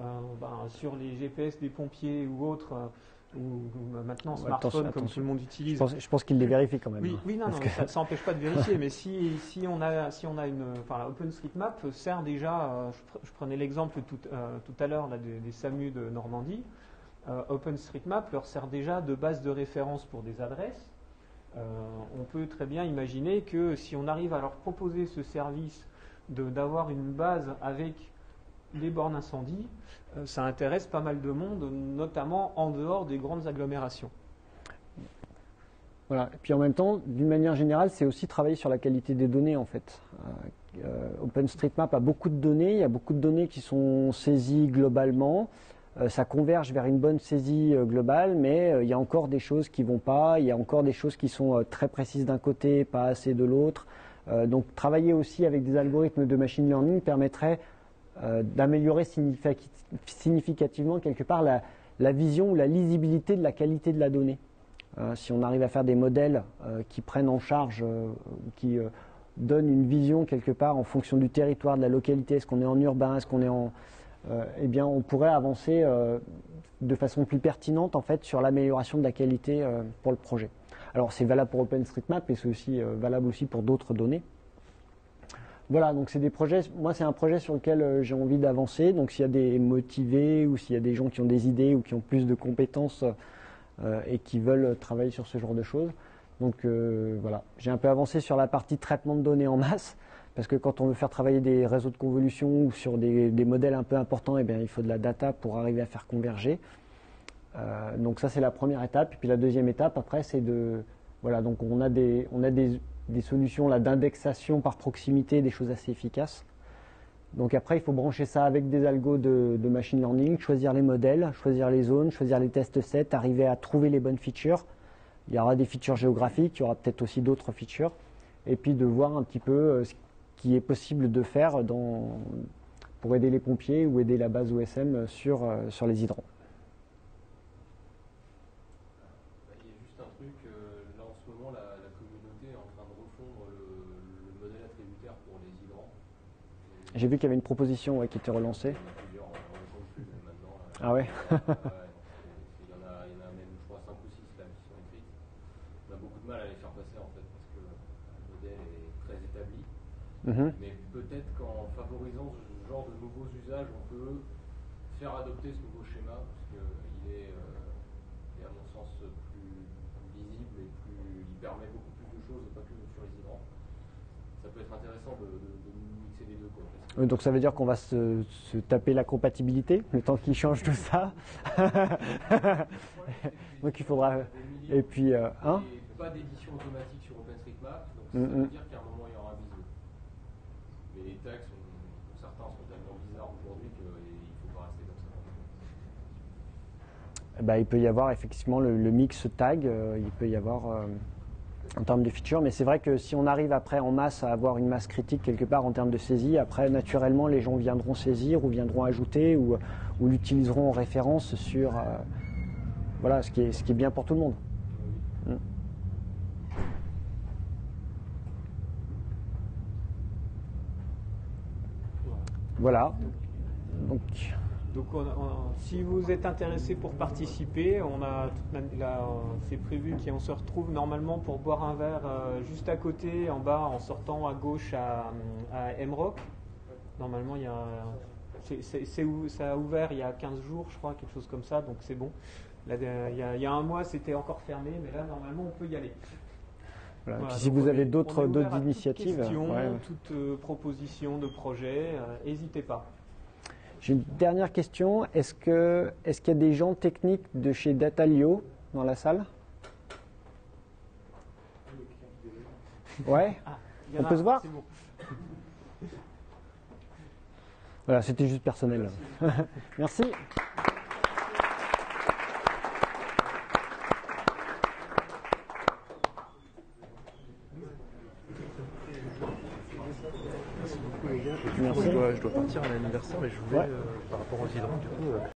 sur les GPS des pompiers ou autres, ou maintenant smartphone comme tout le monde utilise. Je pense qu'il les vérifie quand même. Oui, non, ça n'empêche pas de vérifier, mais si on a la OpenStreetMap sert déjà. Je prenais l'exemple tout à l'heure des SAMU de Normandie. OpenStreetMap leur sert déjà de base de référence pour des adresses. On peut très bien imaginer que si on arrive à leur proposer ce service d'avoir une base avec les bornes incendie, ça intéresse pas mal de monde, notamment en dehors des grandes agglomérations. Voilà. Et puis en même temps, d'une manière générale, c'est aussi travailler sur la qualité des données en fait. OpenStreetMap a beaucoup de données, il y a beaucoup de données qui sont saisies globalement. Ça converge vers une bonne saisie globale, mais il y a encore des choses qui ne vont pas, il y a encore des choses qui sont très précises d'un côté, pas assez de l'autre. Donc travailler aussi avec des algorithmes de machine learning permettrait d'améliorer significativement quelque part la vision ou la lisibilité de la qualité de la donnée. Si on arrive à faire des modèles qui prennent en charge, qui donnent une vision quelque part en fonction du territoire, de la localité, est-ce qu'on est en urbain, est-ce qu'on est en... eh bien, on pourrait avancer de façon plus pertinente en fait sur l'amélioration de la qualité pour le projet. Alors c'est valable pour OpenStreetMap, mais c'est aussi valable aussi pour d'autres données. Voilà, donc c'est des projets. Moi, c'est un projet sur lequel j'ai envie d'avancer. Donc s'il y a des motivés ou s'il y a des gens qui ont des idées ou qui ont plus de compétences et qui veulent travailler sur ce genre de choses. Donc voilà, j'ai un peu avancé sur la partie traitement de données en masse. Parce que quand on veut faire travailler des réseaux de convolution ou sur des modèles un peu importants, eh bien, il faut de la data pour arriver à faire converger. Donc ça, c'est la première étape. Et puis la deuxième étape, après, c'est de... Voilà, donc on a des solutions là d'indexation par proximité, des choses assez efficaces. Donc après, il faut brancher ça avec des algos de machine learning, choisir les modèles, choisir les zones, choisir les test sets, arriver à trouver les bonnes features. Il y aura des features géographiques, il y aura peut-être aussi d'autres features. Et puis de voir un petit peu ce qui est possible de faire pour aider les pompiers ou aider la base OSM sur les hydrants. Il y a juste un truc, là en ce moment la communauté est en train de refondre le modèle attributaire pour les hydrants. J'ai vu qu'il y avait une proposition qui était relancée. Il y en a plusieurs, on ne compte plus mais maintenant. Ah ouais. Il y en a même, je crois, 5 ou 6 là qui sont écrites. On a beaucoup de mal à les faire passer en fait parce que Mais peut-être qu'en favorisant ce genre de nouveaux usages, on peut faire adopter ce nouveau schéma, parce qu'il est, à mon sens, plus lisible et il permet beaucoup plus de choses, et pas que sur les hydrants. Ça peut être intéressant de mixer les deux, quoi. Donc ça veut dire qu'on va se taper la compatibilité, le temps qu'il change tout ça. Donc il faudra... Et puis... pas d'édition automatique sur OpenStreetMap, donc ça veut dire qu'à un moment il y aura un bisou. Mais les tags, pour certains, sont tellement bizarres aujourd'hui qu'il ne faut pas rester comme ça. Il peut y avoir effectivement le mix tag, il peut y avoir en termes de features, mais c'est vrai que si on arrive après en masse à avoir une masse critique quelque part en termes de saisie, après naturellement les gens viendront saisir ou viendront ajouter ou l'utiliseront en référence sur voilà, ce qui est bien pour tout le monde. Voilà. Donc si vous êtes intéressé pour participer, c'est prévu qu'on se retrouve normalement pour boire un verre juste à côté, en bas, en sortant à gauche à MRock. Normalement, ça a ouvert il y a 15 jours, je crois, quelque chose comme ça, donc c'est bon. Là, il y a un mois, c'était encore fermé, mais là, normalement, on peut y aller. Voilà. Puis si vous avez d'autres initiatives, toute proposition de projet, n'hésitez pas. J'ai une dernière question. Est-ce qu'il y a des gens techniques de chez Datalio dans la salle? Ouais. On peut se voir? Bon. Voilà, c'était juste personnel. Merci. Merci. Je dois partir à l'anniversaire, mais je voulais, par rapport aux hydrants, du coup...